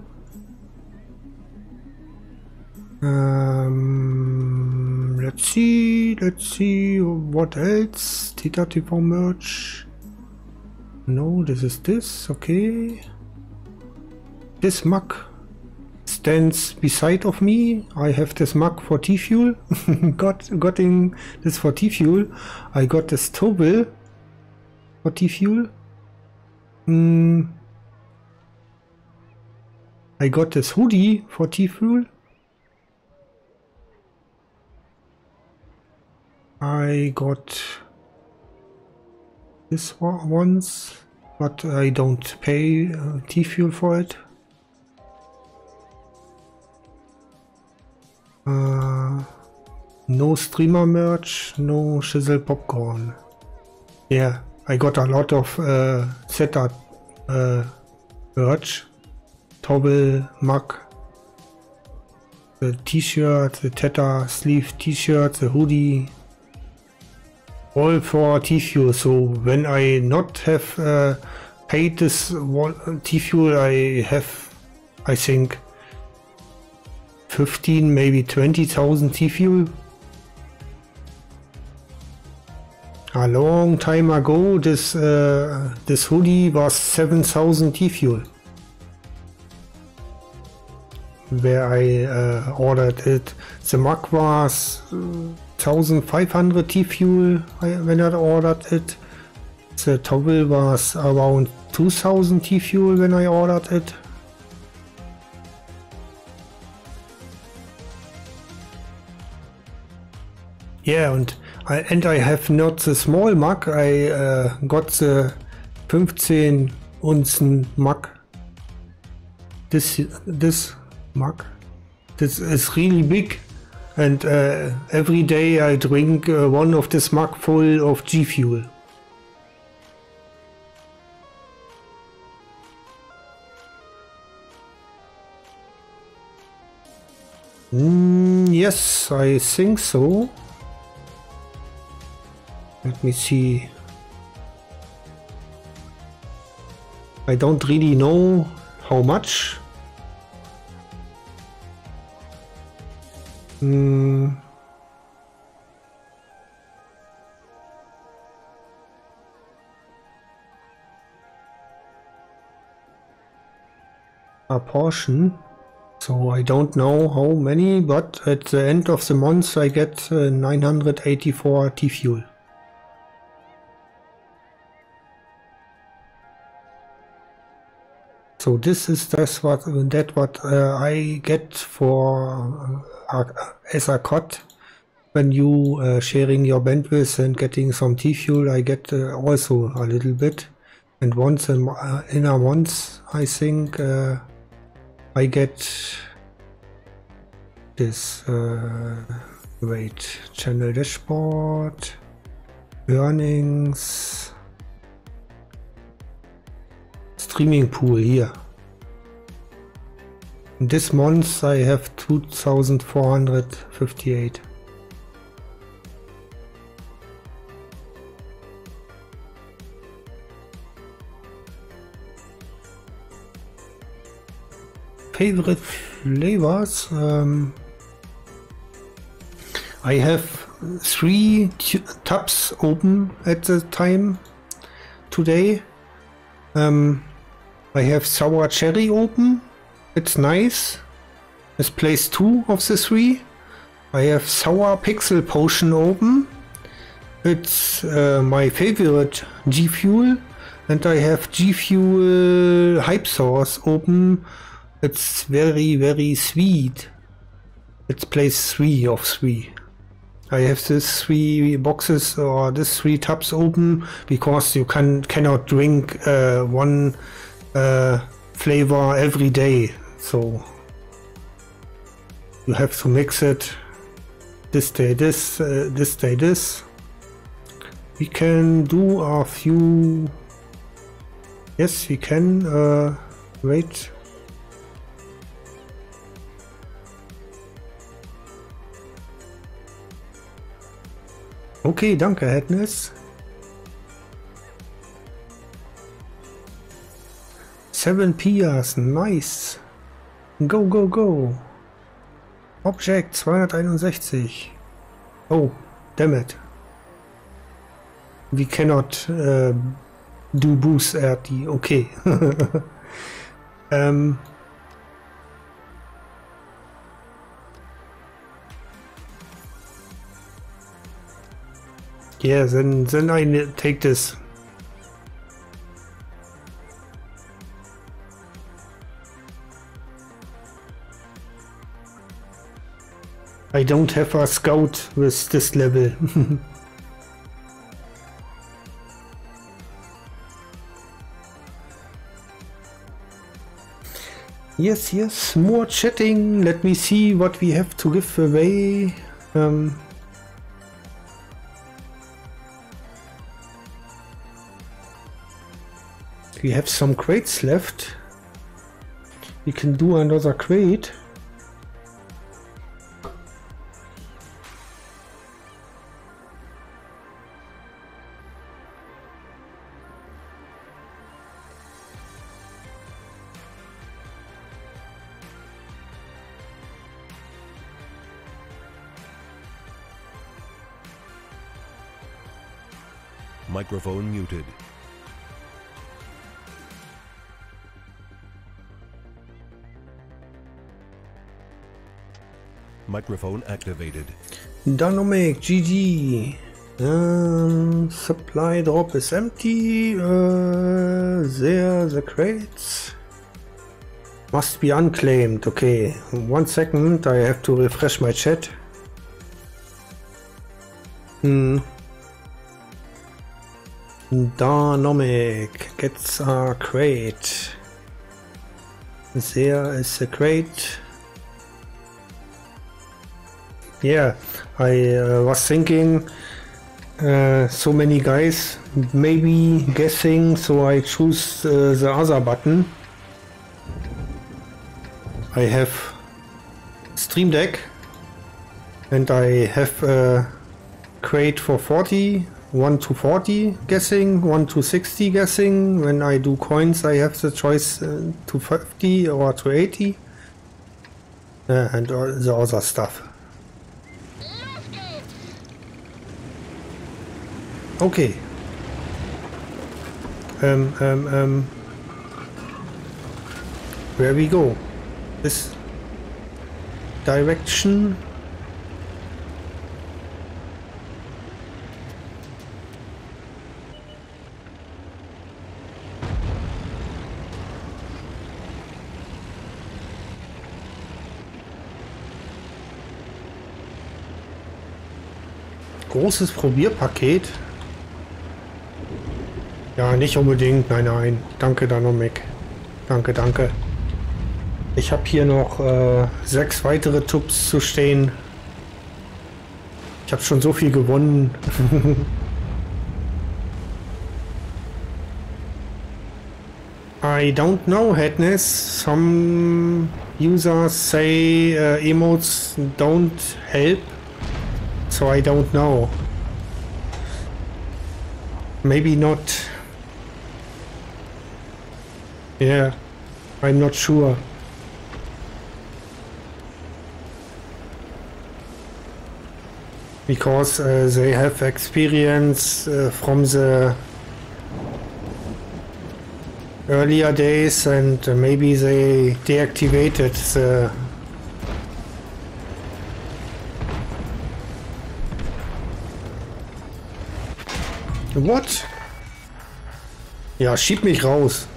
Let's see what else. Tita TV merch. No, this is this. Okay. This mug stands beside of me. I have this mug for T-Fuel. Getting this for T-Fuel. I got this towel for T-Fuel. I got this hoodie for T-Fuel. I got this one once, but I don't pay T-Fuel for it. No streamer merch, no Shizzle popcorn. Yeah, I got a lot of setup merch, towel, mug, the t-shirt, the Teta sleeve t-shirt, the hoodie, all for T-Fuel. So when I not have paid this T-Fuel, I have, I think, 15, maybe 20,000 T-Fuel. A long time ago, this hoodie was 7,000 T-Fuel. Where I ordered it. The mug was 1,500 T-Fuel when I ordered it. The towel was around 2,000 T-Fuel when I ordered it. Yeah, and I have not the small mug. I got the 15 Unzen mug. This mug. This is really big, and every day I drink one of this mug full of G-Fuel. Yes, I think so. Let me see. I don't really know how much. A portion. So I don't know how many, but at the end of the month I get 984 T-Fuel. So this is what I get for as a cut when you sharing your bandwidth and getting some T-Fuel. I get also a little bit, and once in a month I think I get this. Wait, channel dashboard, earnings. Streaming pool here. This month I have 2,458. Favorite flavors? I have 3 tabs open at the time today. I have sour cherry open. It's nice. It's place 2 of the 3. I have sour pixel potion open. It's my favorite G-Fuel. And I have G-Fuel hype sauce open. It's very, very sweet. It's place 3 of 3. I have this 3 boxes or this 3 tubs open because you cannot drink one flavor every day, so you have to mix it. This day this, this day this. We can do a few. Yes, we can. Wait. Okay, danke, Hednis. 7 Pias, nice. Go, go, go. Object 261. Oh, damn it. We cannot Du Bruce Erdi, okay. Yeah, then I take this. I don't have a scout with this level. Yes, more chatting. Let me see what we have to give away. We have some crates left. We can do another crate. Microphone muted. Microphone activated. Dynamic GG. Supply drop is empty. There the crates must be unclaimed. Okay, 1 second. I have to refresh my chat. Dynamic gets a crate. There is a crate. Yeah, I was thinking so many guys maybe guessing, so I choose the other button. I have Stream Deck and I have a crate for 40, 1 to 40 guessing, 1 to 60 guessing. When I do coins I have the choice to 50 or to 80 and all the other stuff. Okay. Where we go? This direction. Großes Probierpaket. Ja, nicht unbedingt. Nein. Danke, Dynamic. Danke. Ich habe hier noch 6 weitere Tubs zu stehen. Ich habe schon so viel gewonnen. I don't know, Hadness. Some users say emotes don't help. So I don't know. Maybe not. Yeah, I'm not sure. Because they have experience from the earlier days and maybe they deactivated the What? Ja, schieb mich raus.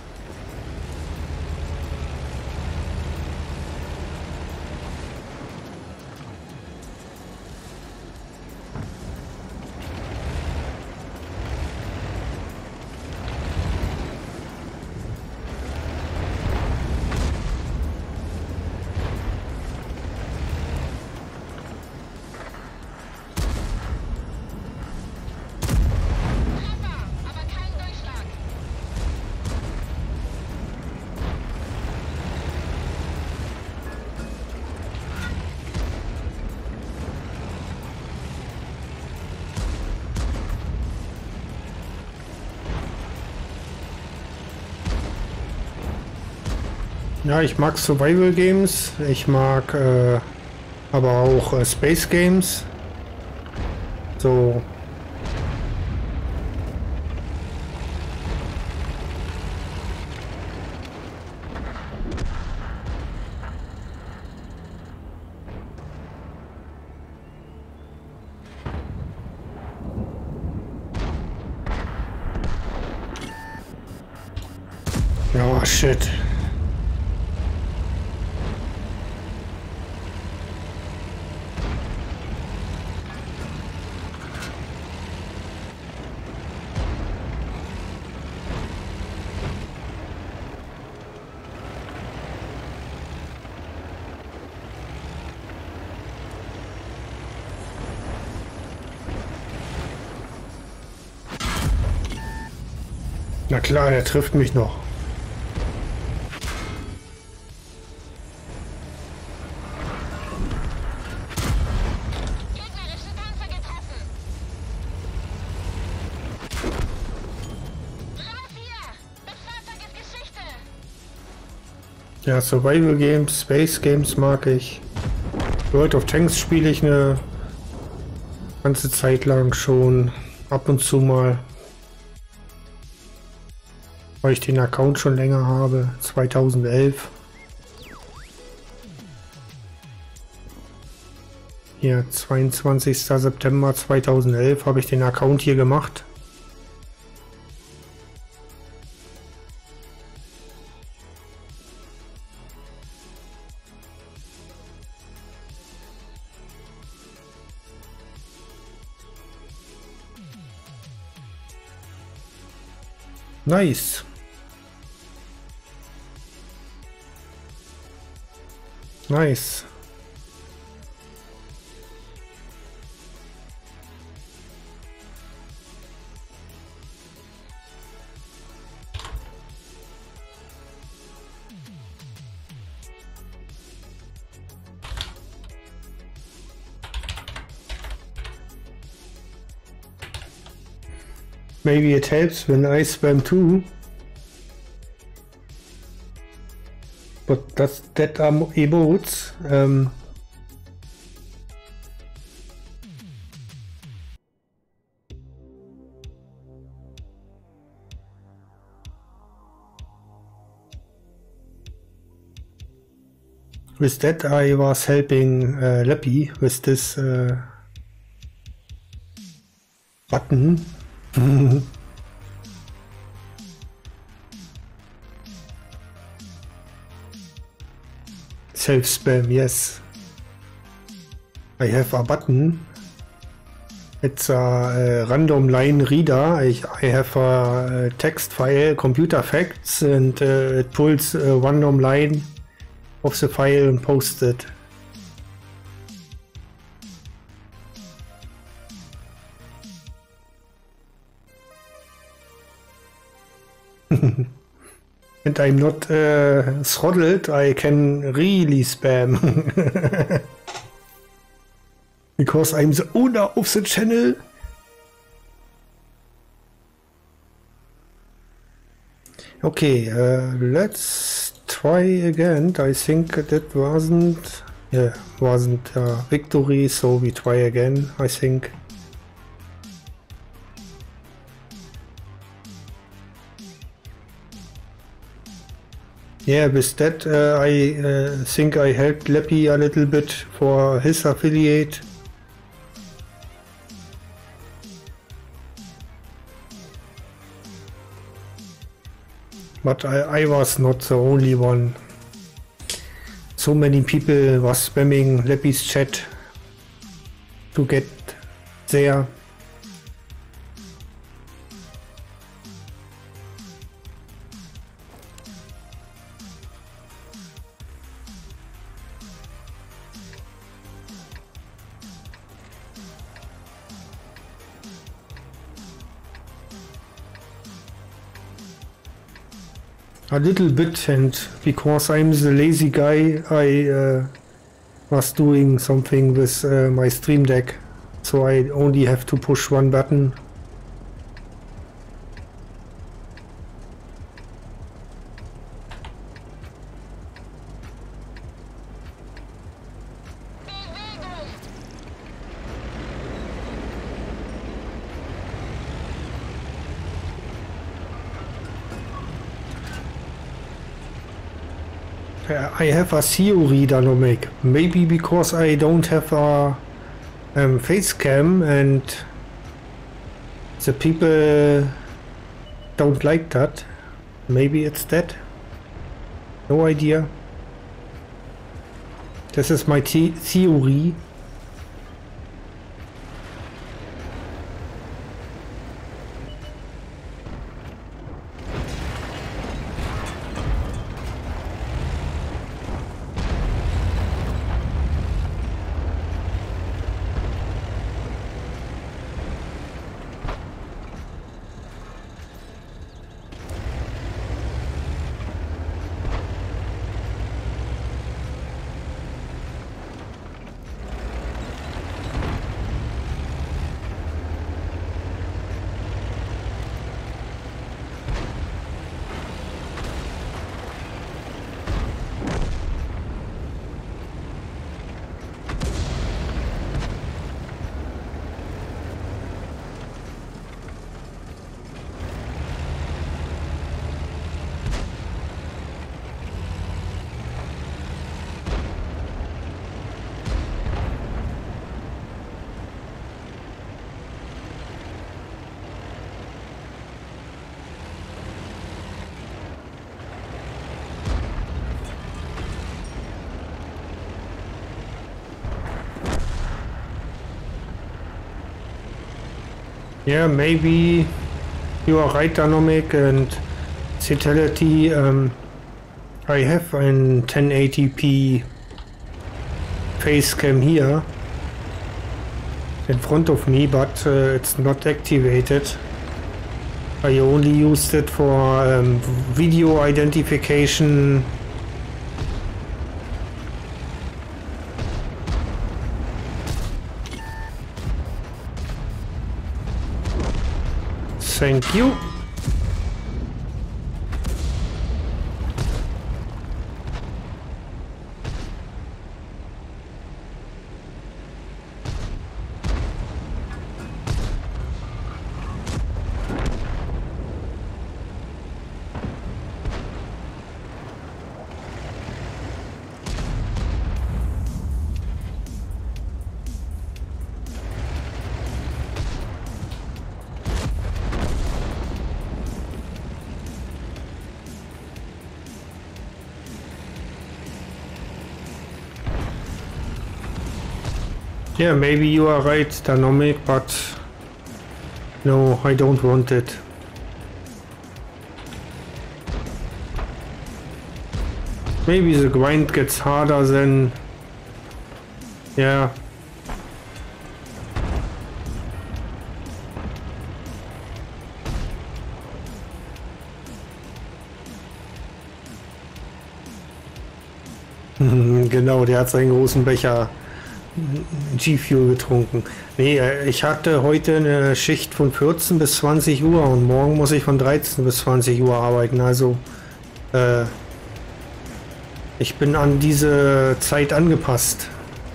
Ja, ich mag Survival Games, ich mag aber auch Space Games. So. shit. Na klar, der trifft mich noch. Gegnerische Panzer getroffen. Raus hier! Das Fahrzeug ist Geschichte. Ja, Survival Games, Space Games mag ich. World of Tanks spiele ich eine ganze Zeit lang schon. Ab und zu mal. Weil ich den Account schon länger habe. 2011. Hier, 22. September 2011 habe ich den Account hier gemacht. Nice. Nice. Maybe it helps when I spam too. But that are emotes. With that I was helping Leppy with this button. Self-spam, yes. I have a button. It's a random line reader. I have a text file, computer facts, and it pulls a random line of the file and posts it. And I'm not throttled, I can really spam. Because I'm the owner of the channel. Okay, let's try again. I think that wasn't a victory, so we try again, I think. Yeah, with that I think I helped Leppy a little bit for his affiliate. But I was not the only one. So many people were spamming Leppy's chat to get there. A little bit, and because I'm the lazy guy, I was doing something with my Stream Deck, so I only have to push one button. I have a theory, Danomic. Maybe because I don't have a face cam and the people don't like that. Maybe it's that. No idea. This is my theory. Yeah, maybe you are right, Danomic, and Citality. I have an 1080p face cam here in front of me, but it's not activated. I only used it for video identification. Thank you. Yeah, maybe you are right, Danomic, but no, I don't want it. Maybe the grind gets harder than... Yeah. Genau, der hat seinen großen Becher G-Fuel getrunken. Nee, ich hatte heute eine Schicht von 14 bis 20 Uhr und morgen muss ich von 13 bis 20 Uhr arbeiten. Also ich bin an diese Zeit angepasst.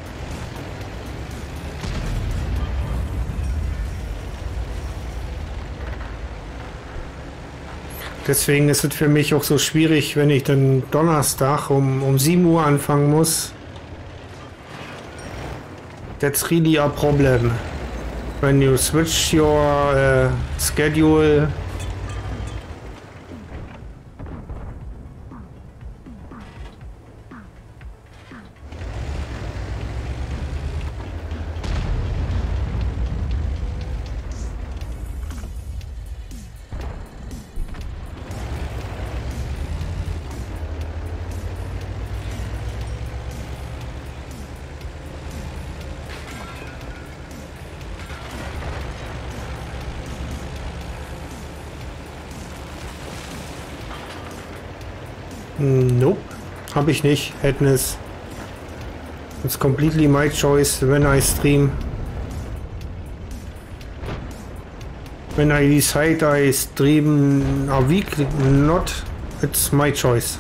Deswegen ist es für mich auch so schwierig, wenn ich dann Donnerstag um 7 Uhr anfangen muss. That's really a problem. When you switch your schedule. Nope, habe ich nicht. Hadness. It's completely my choice when I stream. When I decide I stream a week, not, it's my choice.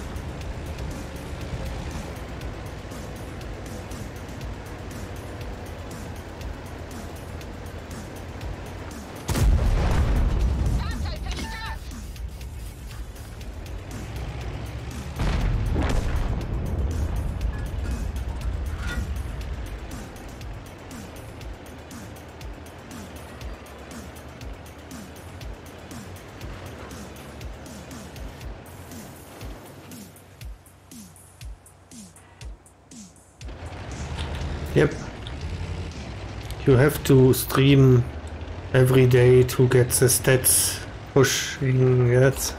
Yep. You have to stream every day to get the stats pushing, yes.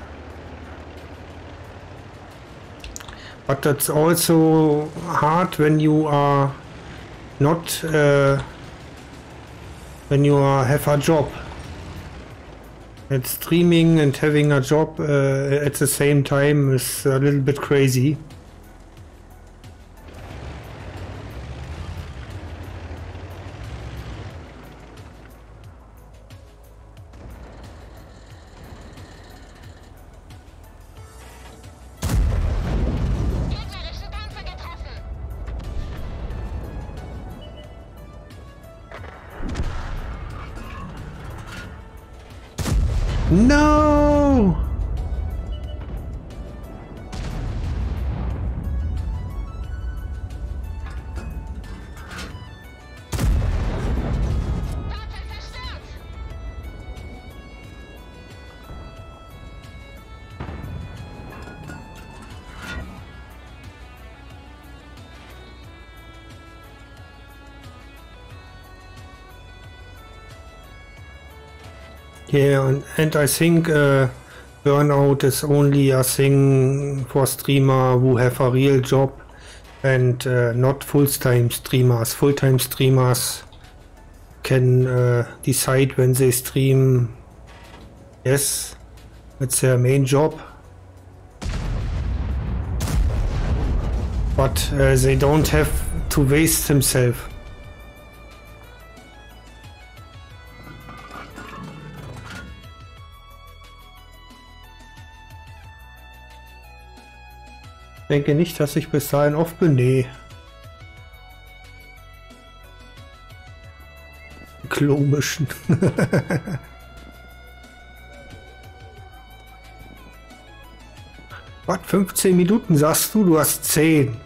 But that's also hard when you are not when you have a job. And streaming and having a job at the same time is a little bit crazy. Gegnerischen Panzer getroffen. No! Fahrzeug zerstört. Yeah, and I think burnout is only a thing for streamer who have a real job and not full-time streamers. Full-time streamers can decide when they stream. Yes, it's their main job. But they don't have to waste themselves. Ich denke nicht, dass ich bis dahin oft bin. Nee. Klo mischen. Was? 15 Minuten sagst du? Du hast 10.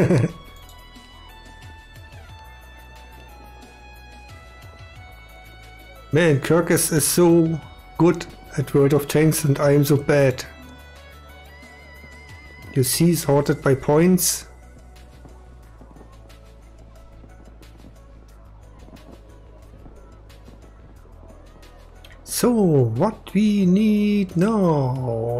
Man, Kirkus is so good at World of Tanks and I am so bad. You see, sorted by points. So, what we need now?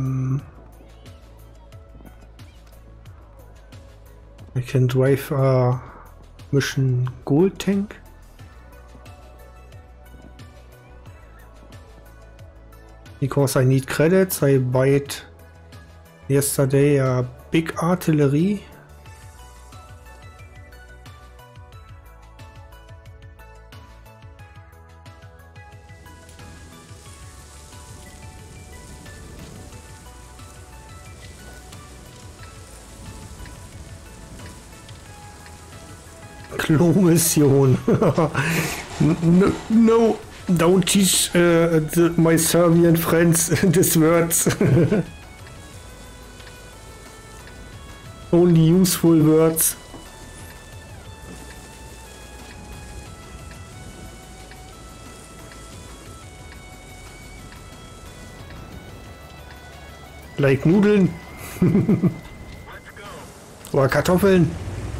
I can drive a mission gold tank. Because I need credits, I buy it yesterday a big artillery. Klo-Mission. No, don't teach my Serbian friends these words. Only useful words. Like Nudeln. Oder Kartoffeln.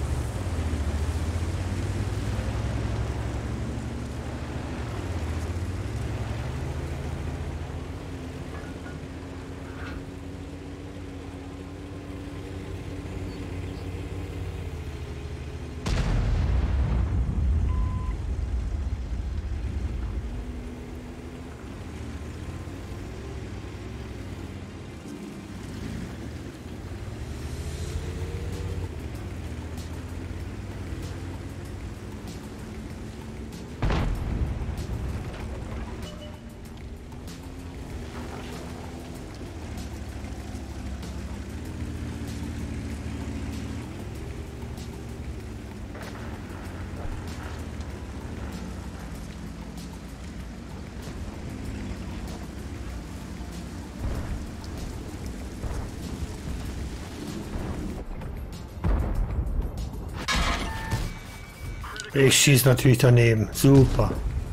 Ich schieße natürlich daneben. Super.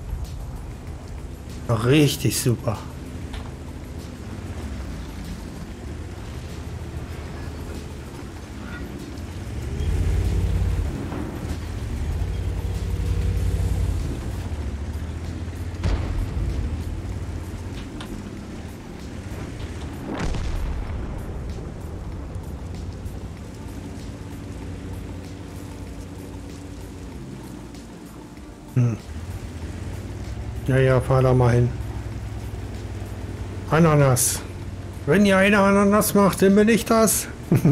Richtig super. Ja, ja, fahr da mal hin. Ananas. Wenn ihr eine Ananas macht, dann bin ich das.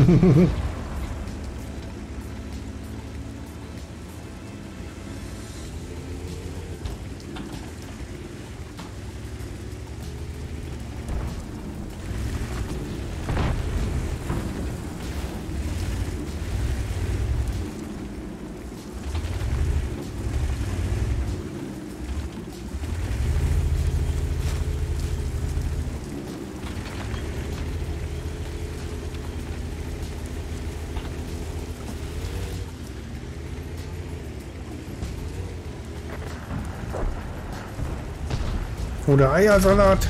Oder Eiersalat.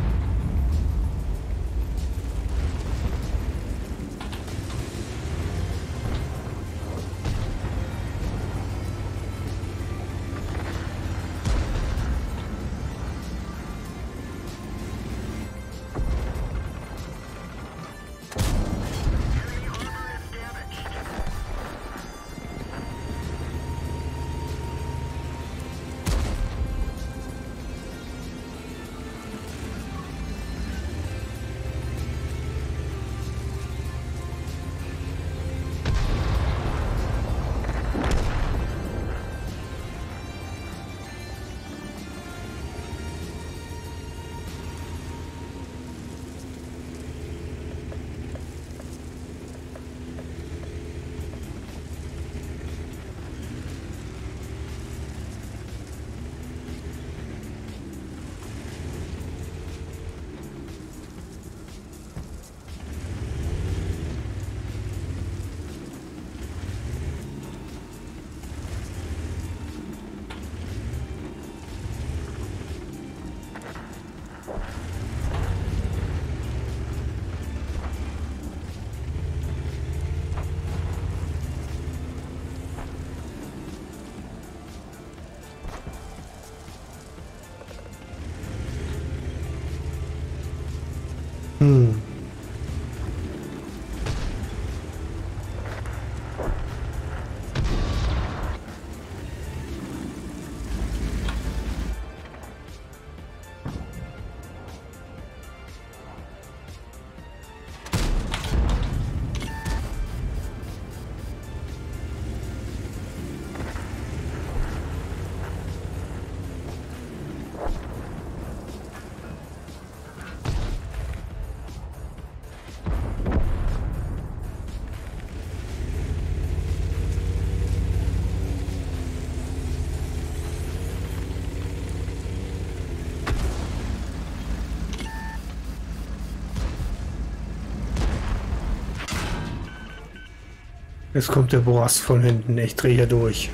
Jetzt kommt der Boas von hinten. Ich drehe hier durch.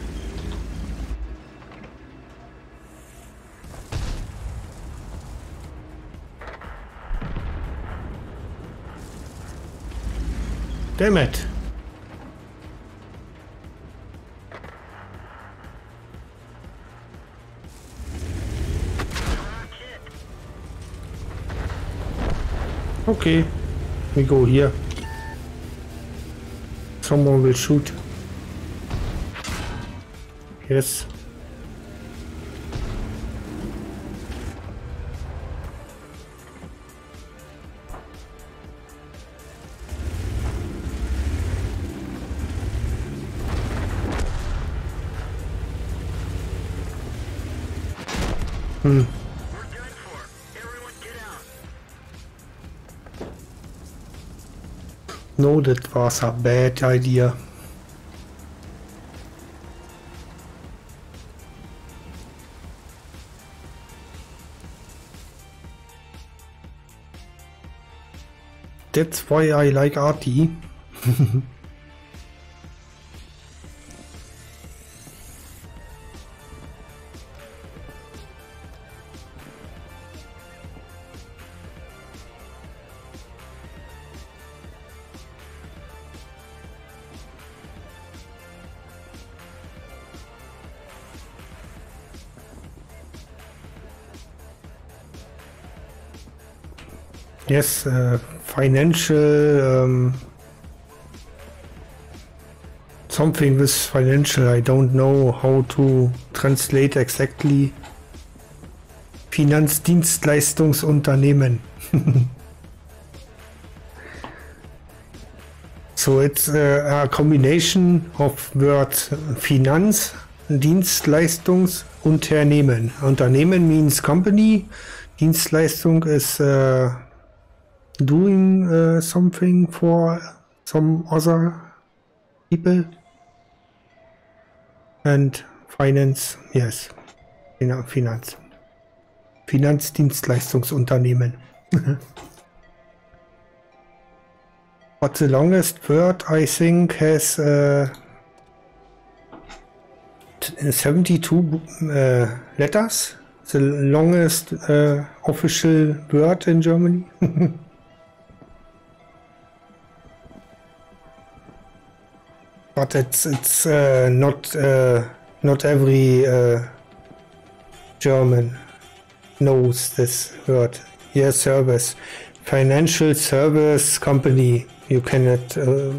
Damn it. Okay, we go here. Someone will shoot. Yes. We're done for. Everyone get out. No, that was a bad idea. That's why I like Artie. Yes, financial something with financial. I don't know how to translate exactly. Finanzdienstleistungsunternehmen. So it's a combination of word Finanz, Dienstleistungsunternehmen. Unternehmen means company. Dienstleistung is doing something for some other people. And finance, yes. Finanz. Finanzdienstleistungsunternehmen. But the longest word, I think, has 72 letters. The longest official word in Germany. But it's not every German knows this word. Yes, service. Financial service company. You cannot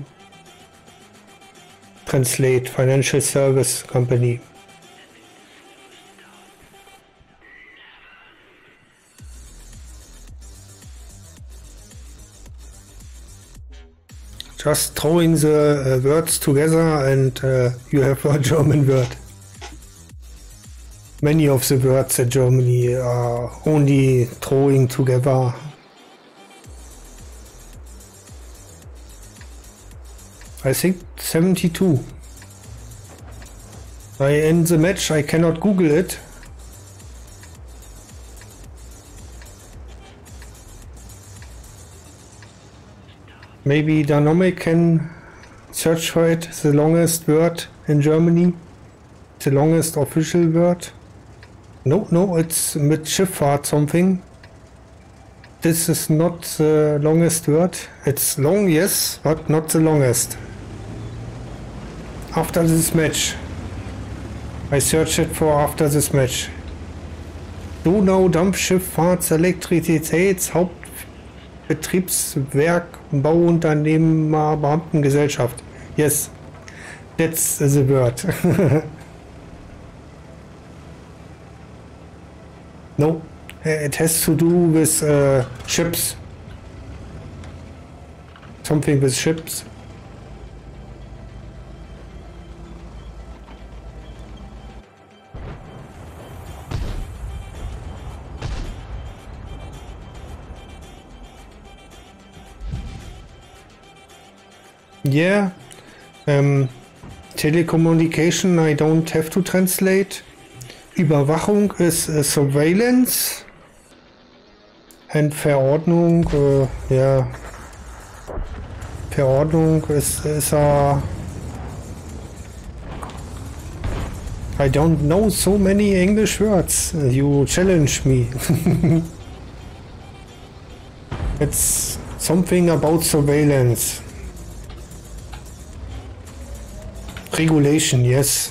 translate financial service company. Just throwing the words together and you have a German word. Many of the words in Germany are only throwing together. I think 72. I end the match, I cannot Google it. Maybe Dynamic can search for it, the longest word in Germany. The longest official word. No, it's mit Schifffahrt something. This is not the longest word. It's long, yes, but not the longest. After this match. I searched it for after this match. Donau Dampfschifffahrtselektrizitätshauptbetriebswerk Bauunternehmer Beamtengesellschaft. Yes, that's the word. No, it has to do with ships. Something with ships. Yeah, telecommunication I don't have to translate. Überwachung is surveillance. And Verordnung, yeah. Verordnung is a... I don't know so many English words. You challenge me. It's something about surveillance. Regulation, yes.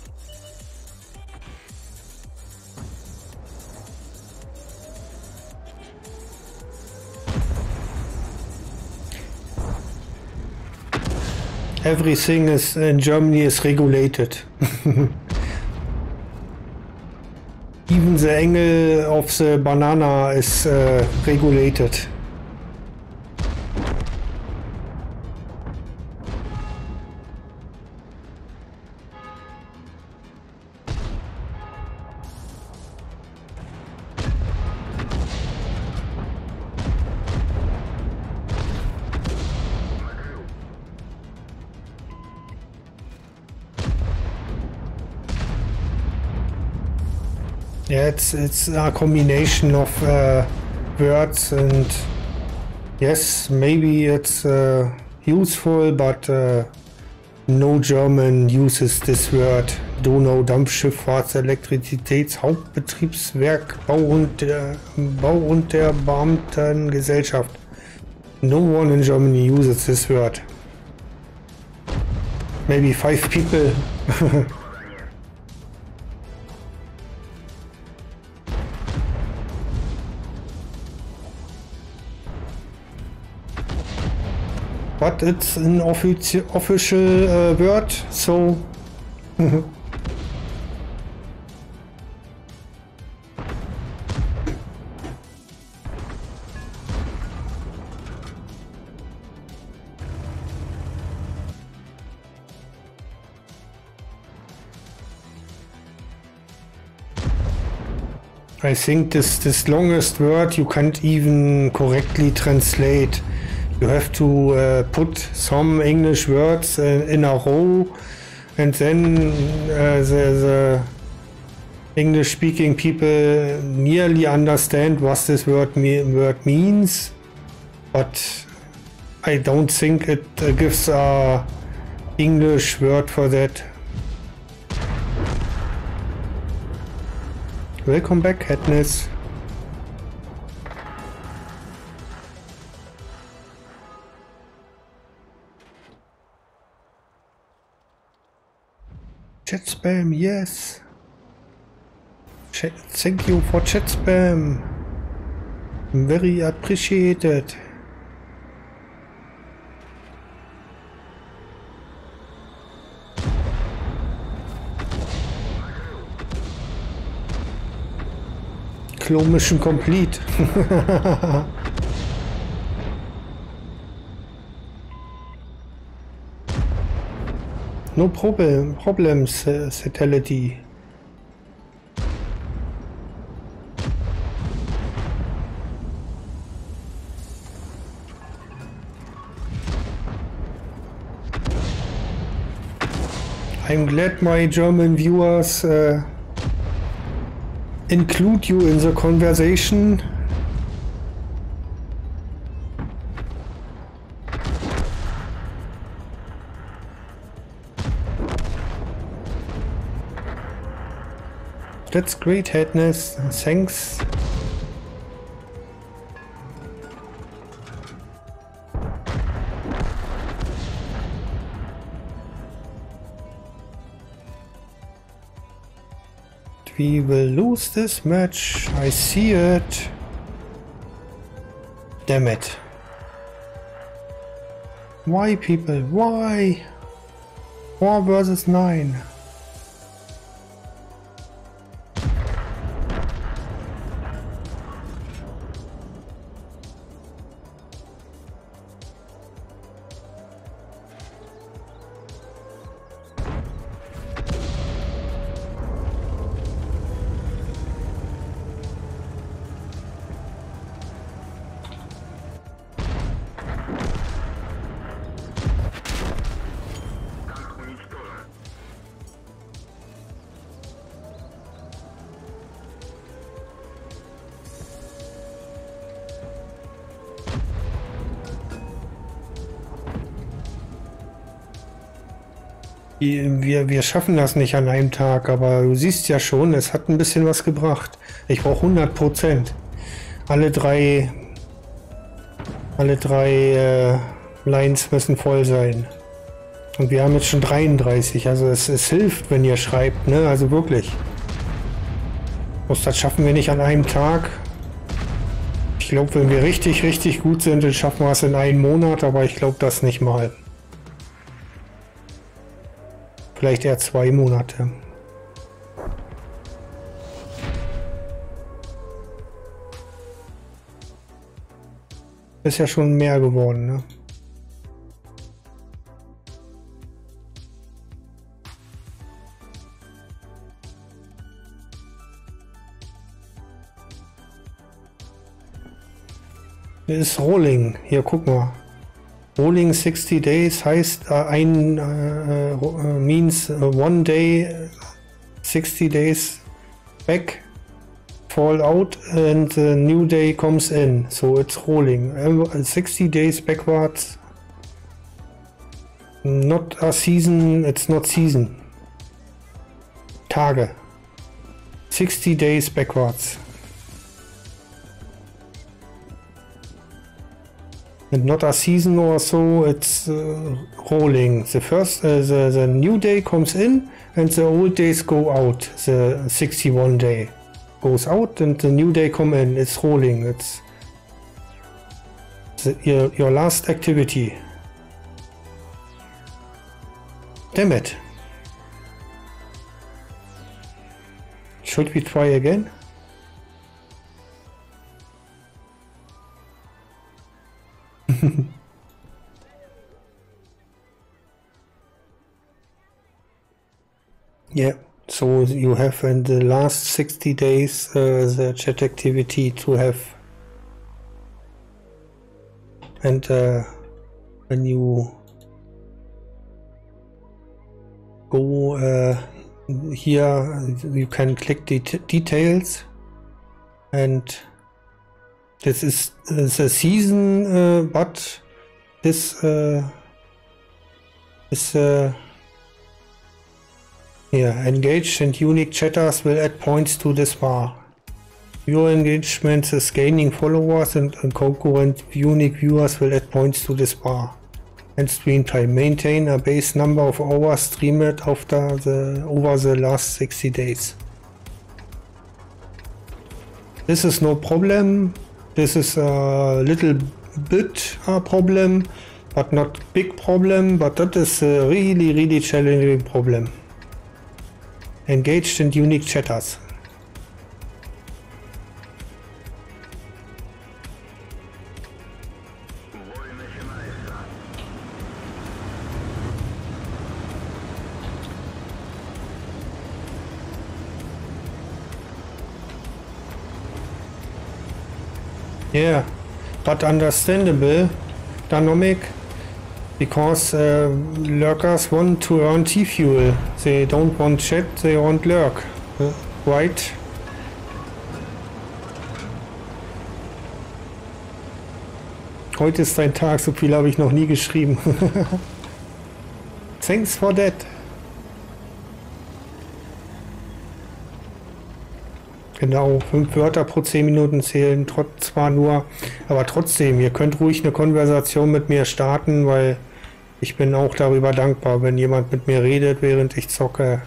Everything is in Germany is regulated. Even the angle of the banana is regulated. Yeah, it's a combination of words, and yes, maybe it's useful, but no German uses this word. Donau Dampfschifffahrtselektrizitätshauptbetriebswerk Bau und der Beamtengesellschaft. No one in Germany uses this word. Maybe 5 people. but it's an official word, so I think this longest word you can't even correctly translate. You have to put some English words in a row, and then the English-speaking people nearly understand what this word means, but I don't think it gives a English word for that. Welcome back, Katniss. Chat spam, yes. Thank you for chat spam. Very appreciated. Claw mission complete. No problems, Fatality. I'm glad my German viewers include you in the conversation. That's great, Hadness. Thanks. We will lose this match. I see it. Damn it. Why, people? Why? 4 versus 9. Wir schaffen das nicht an einem Tag, aber du siehst ja schon, es hat ein bisschen was gebracht. Ich brauche 100%. Alle drei Lines müssen voll sein. Und wir haben jetzt schon 33, also es hilft, wenn ihr schreibt, ne? Also wirklich. Das schaffen wir nicht an einem Tag. Ich glaube, wenn wir richtig, richtig gut sind, dann schaffen wir es in einem Monat, aber ich glaube das nicht mal. Vielleicht eher 2 Monate. Ist ja schon mehr geworden, ne? Hier ist Rolling. Hier, guck mal. Rolling 60 days heißt means 1 day 60 days back, fall out and the new day comes in. So it's rolling. 60 days backwards. Not a season, it's not season. Tage. 60 days backwards. And not a season or so, it's rolling. The first, the new day comes in and the old days go out. The 61 day goes out and the new day come in. It's rolling. It's your last activity. Damn it. Should we try again? Yeah, so you have in the last 60 days the chat activity to have, and when you go here you can click the details, and this is the season, but this is yeah, engaged and unique chatters will add points to this bar. Your engagement is gaining followers, and concurrent unique viewers will add points to this bar. And stream time. Maintain a base number of hours streamed over the last 60 days. This is no problem. This is a little bit a problem, but not big problem. But that is a really challenging problem. Engaged and unique chatters. Yeah, but understandable, Dynamic, because lurkers want to earn T-Fuel. They don't want chat, they want lurk, right? Heute ist dein Tag, so viel habe ich noch nie geschrieben. Thanks for that. Genau, 5 Wörter pro 10 Minuten zählen, zwar nur, aber trotzdem, ihr könnt ruhig eine Konversation mit mir starten, weil ich bin auch darüber dankbar, wenn jemand mit mir redet, während ich zocke.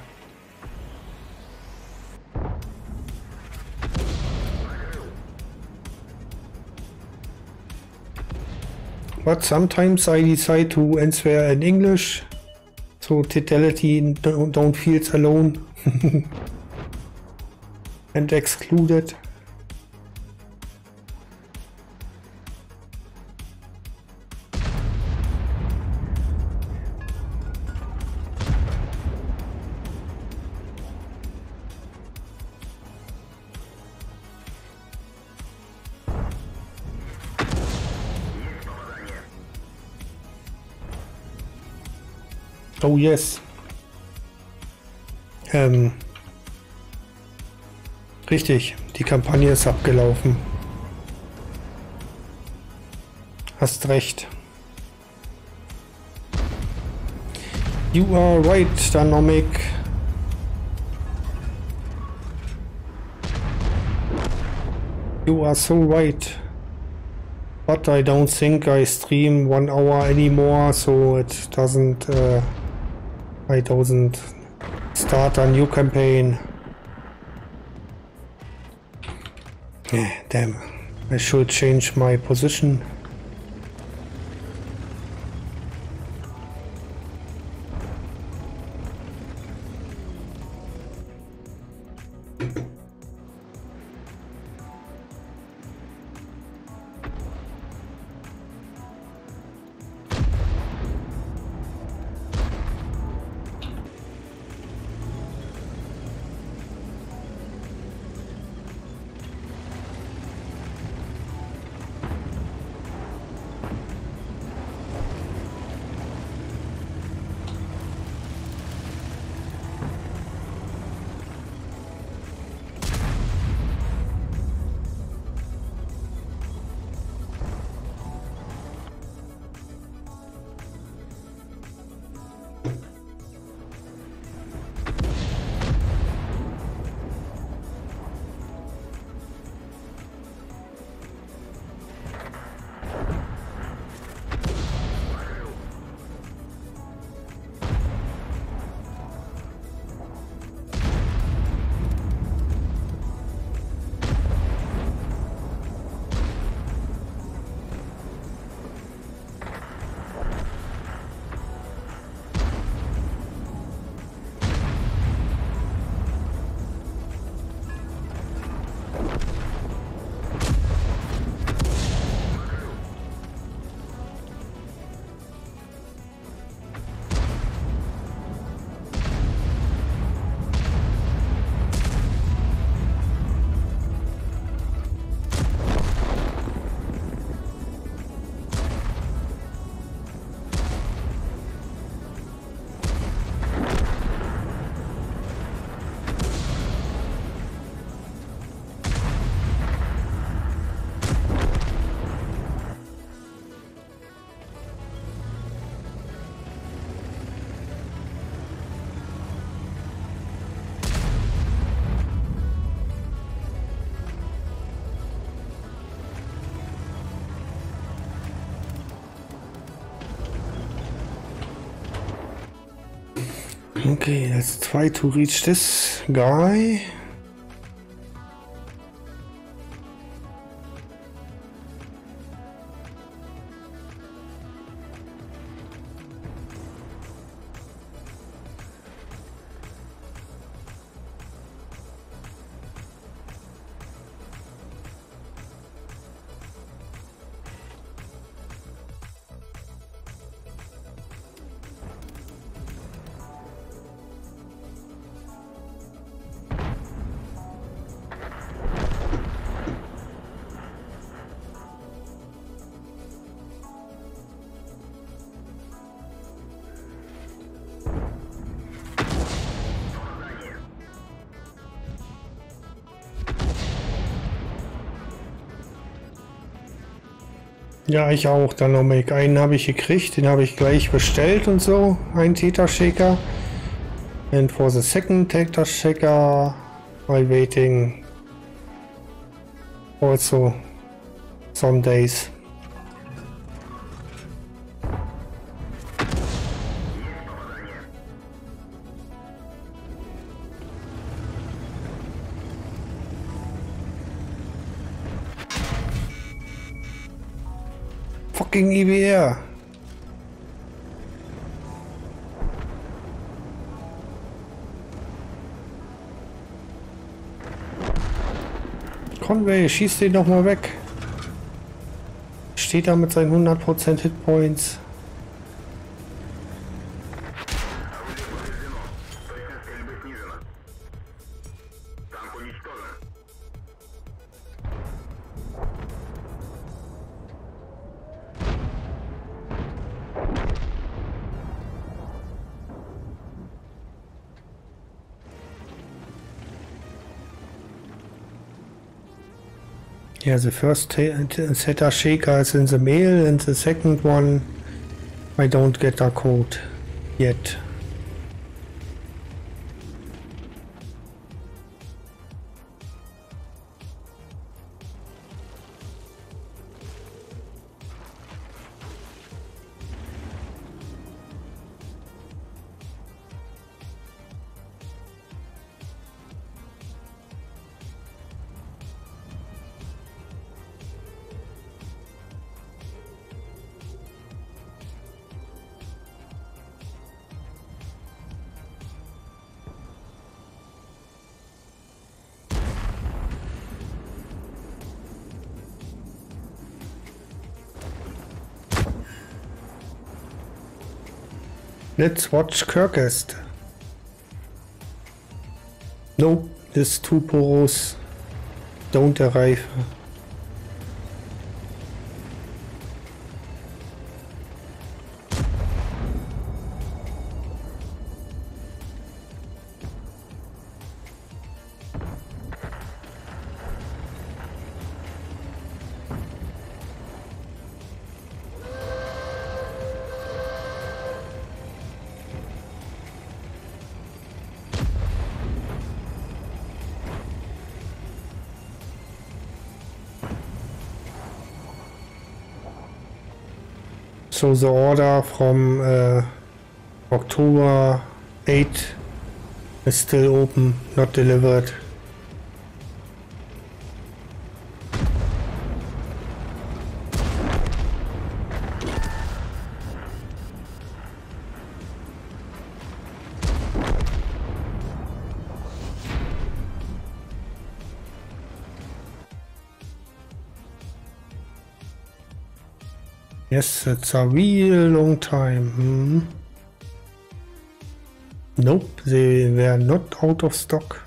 But sometimes I decide to answer in English, so Totality don't feel alone. And excluded. Oh yes. Richtig, die Kampagne ist abgelaufen. Hast recht. You are right, Dynamic. You are so right. But I don't think I stream 1 hour anymore, so it doesn't I don't start a new campaign. Damn, I should change my position. Okay, let's try to reach this guy. Ja, ich auch, dann noch Make. Einen habe ich gekriegt, den habe ich gleich bestellt und so. Ein Theta Shaker. And for the second Theta Shaker, I'm waiting also some days. Fucking IBR. Conway, schieß den doch mal weg. Steht da mit seinen 100% Hitpoints. Yeah, the first Theta Shaker is in the mail, and the second one I don't get a code yet. Let's watch Kirkest. Nope, these two Poros don't arrive. So the order from October 8 is still open, not delivered. Yes, it's a real long time. Nope, they were not out of stock.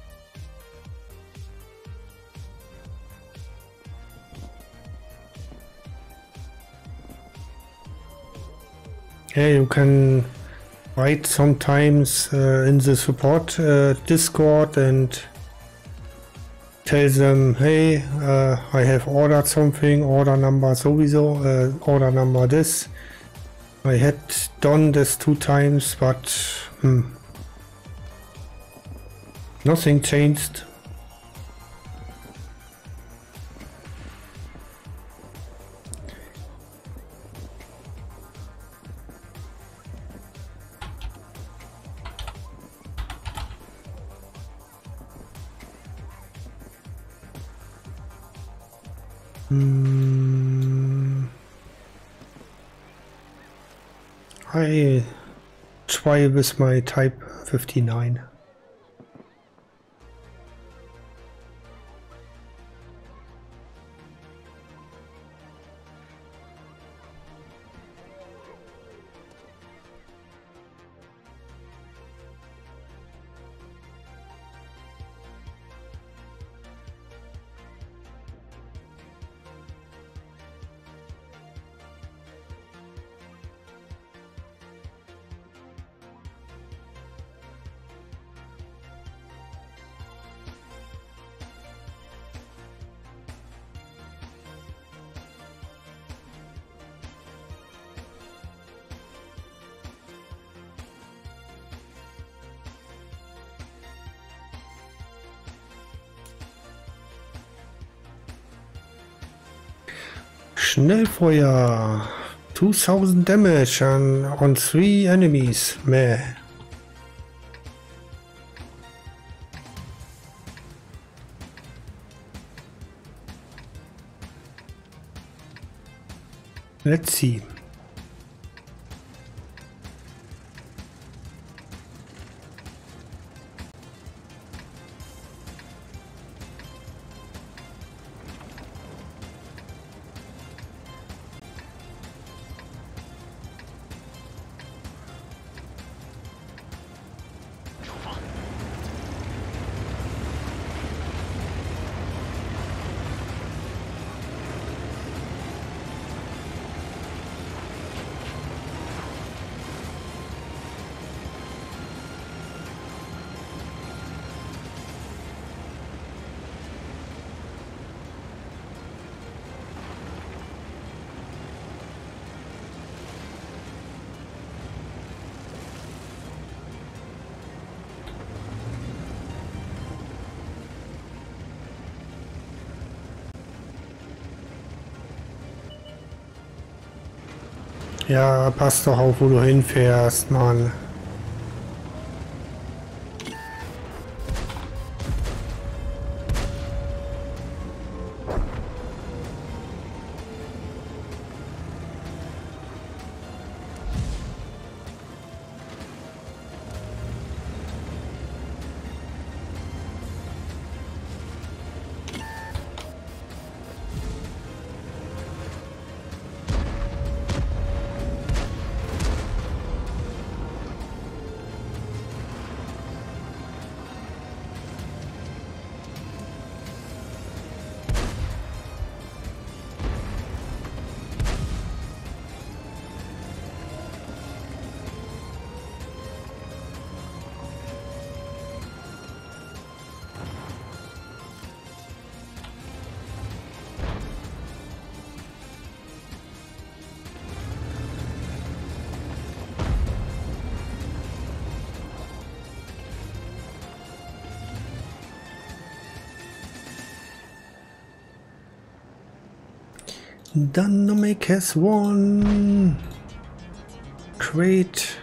Yeah, you can write sometimes in the support Discord and tell them, hey, I have ordered something, order number sowieso, order number this. I had done this 2 times, but nothing changed. I try with my Type 59. Schnellfeuer. 2000 damage on 3 enemies. Meh. Let's see. Ja, pass doch auf, wo du hinfährst, Mann. Dynamic has won. Great.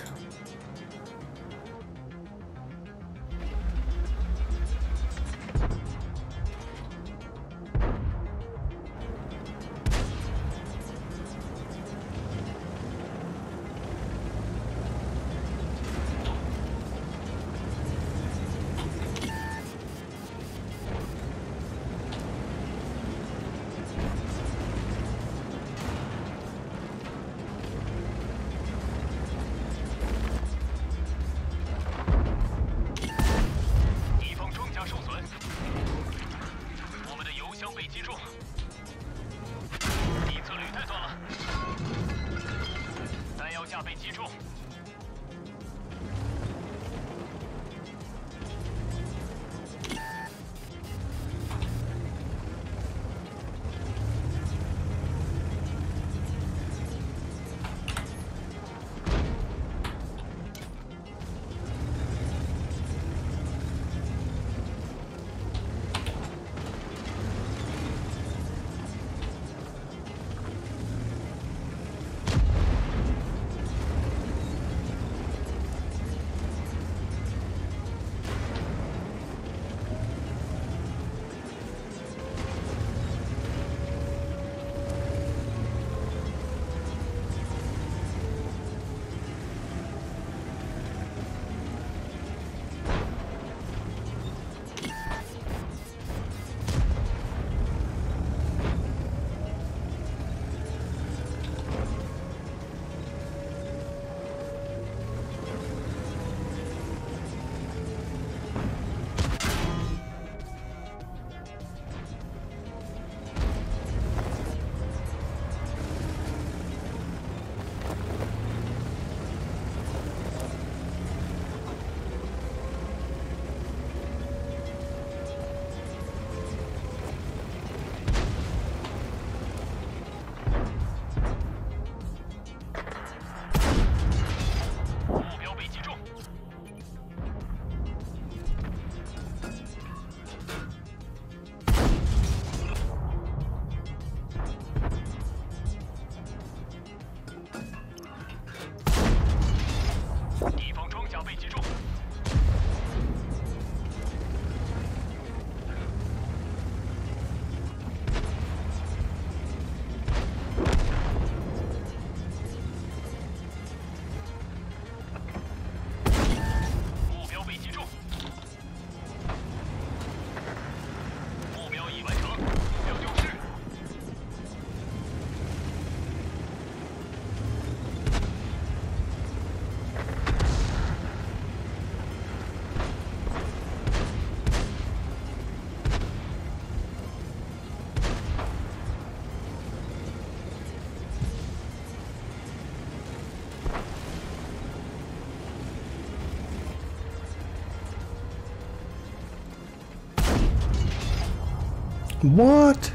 What?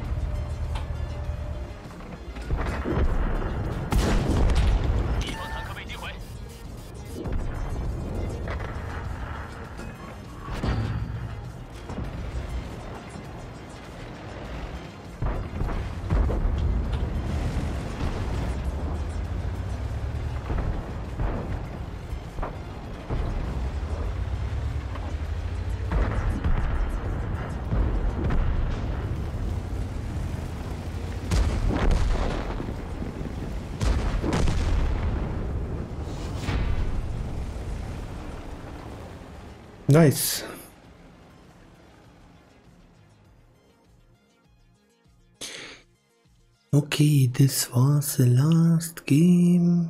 Nice. Okay, this was the last game.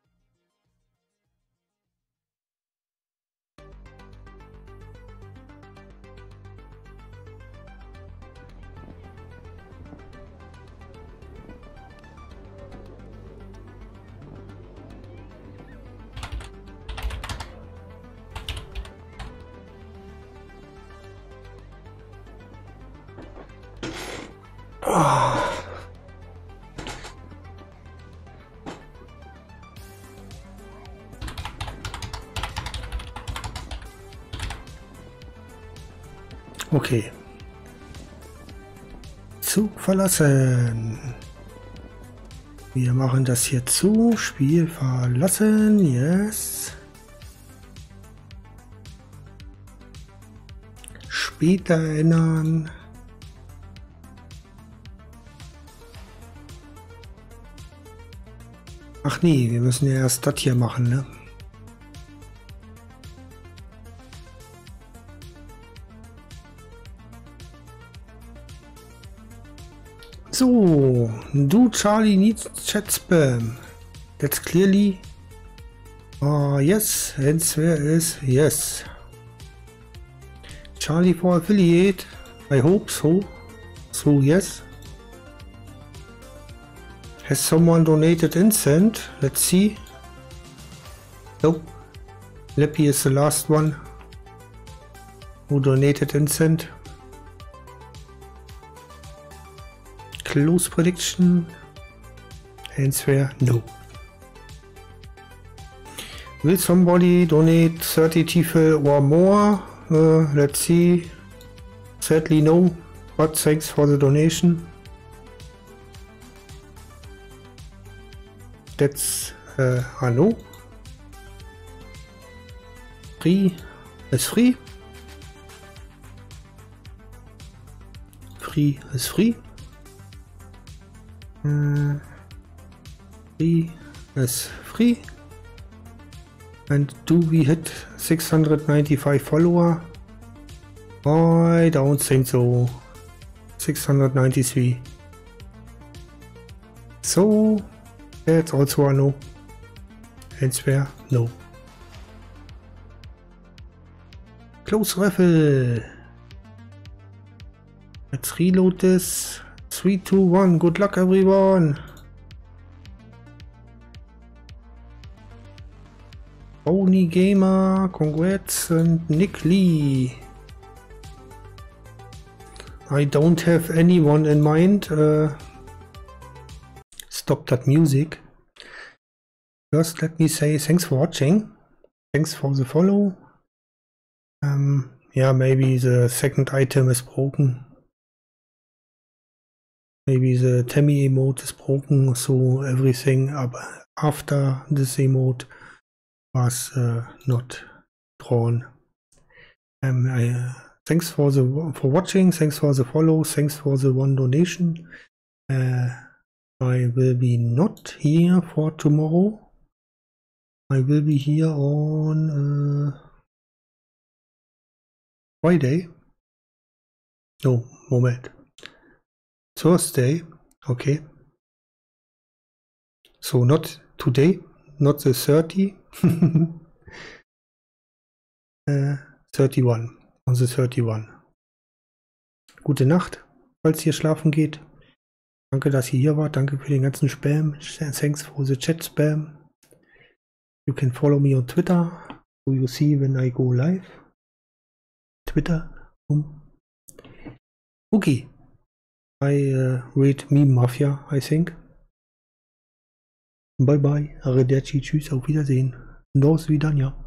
Okay. Zug verlassen. Wir machen das hier zu. Spiel verlassen. Yes. Später erinnern. Ach nee, wir müssen ja erst das hier machen, ne? So, do Charlie needs chat spam. That's clearly yes, answer is yes. Charlie for affiliate. I hope so. So yes. Has someone donated Incent? Let's see. Nope. Leppy is the last one who donated Incent. Close prediction. Answer no. Will somebody donate 30 TFL or more? Let's see. Sadly no, but thanks for the donation. That's a no. Free is free. Free is free. Free is free. And do we hit 695 follower? I don't think so. 693. So that's also a no. Answer no. Close raffle. Let's reload this. 3, 2, 1. Good luck, everyone. Tony Gamer, congrats, and Nick Lee. I don't have anyone in mind. Stop that music. First, let me say thanks for watching. Thanks for the follow. Yeah, maybe the second item is broken. Maybe the Tammy emote is broken, so everything up after this emote was not drawn. Thanks for watching. Thanks for the follow. Thanks for the one donation. I will be not here for tomorrow. I will be here on Friday. No, moment. Thursday. Okay. So not today, not the 30. 31. On the 31. Gute Nacht, falls ihr schlafen geht. Danke, dass ihr hier wart. Danke für den ganzen Spam. Thanks for the chat spam. You can follow me on Twitter, so you see when I go live. Twitter. Okay. I read Meme Mafia, I think. Bye bye, arrivederci, tschüss, auf Wiedersehen. Nos Vidania.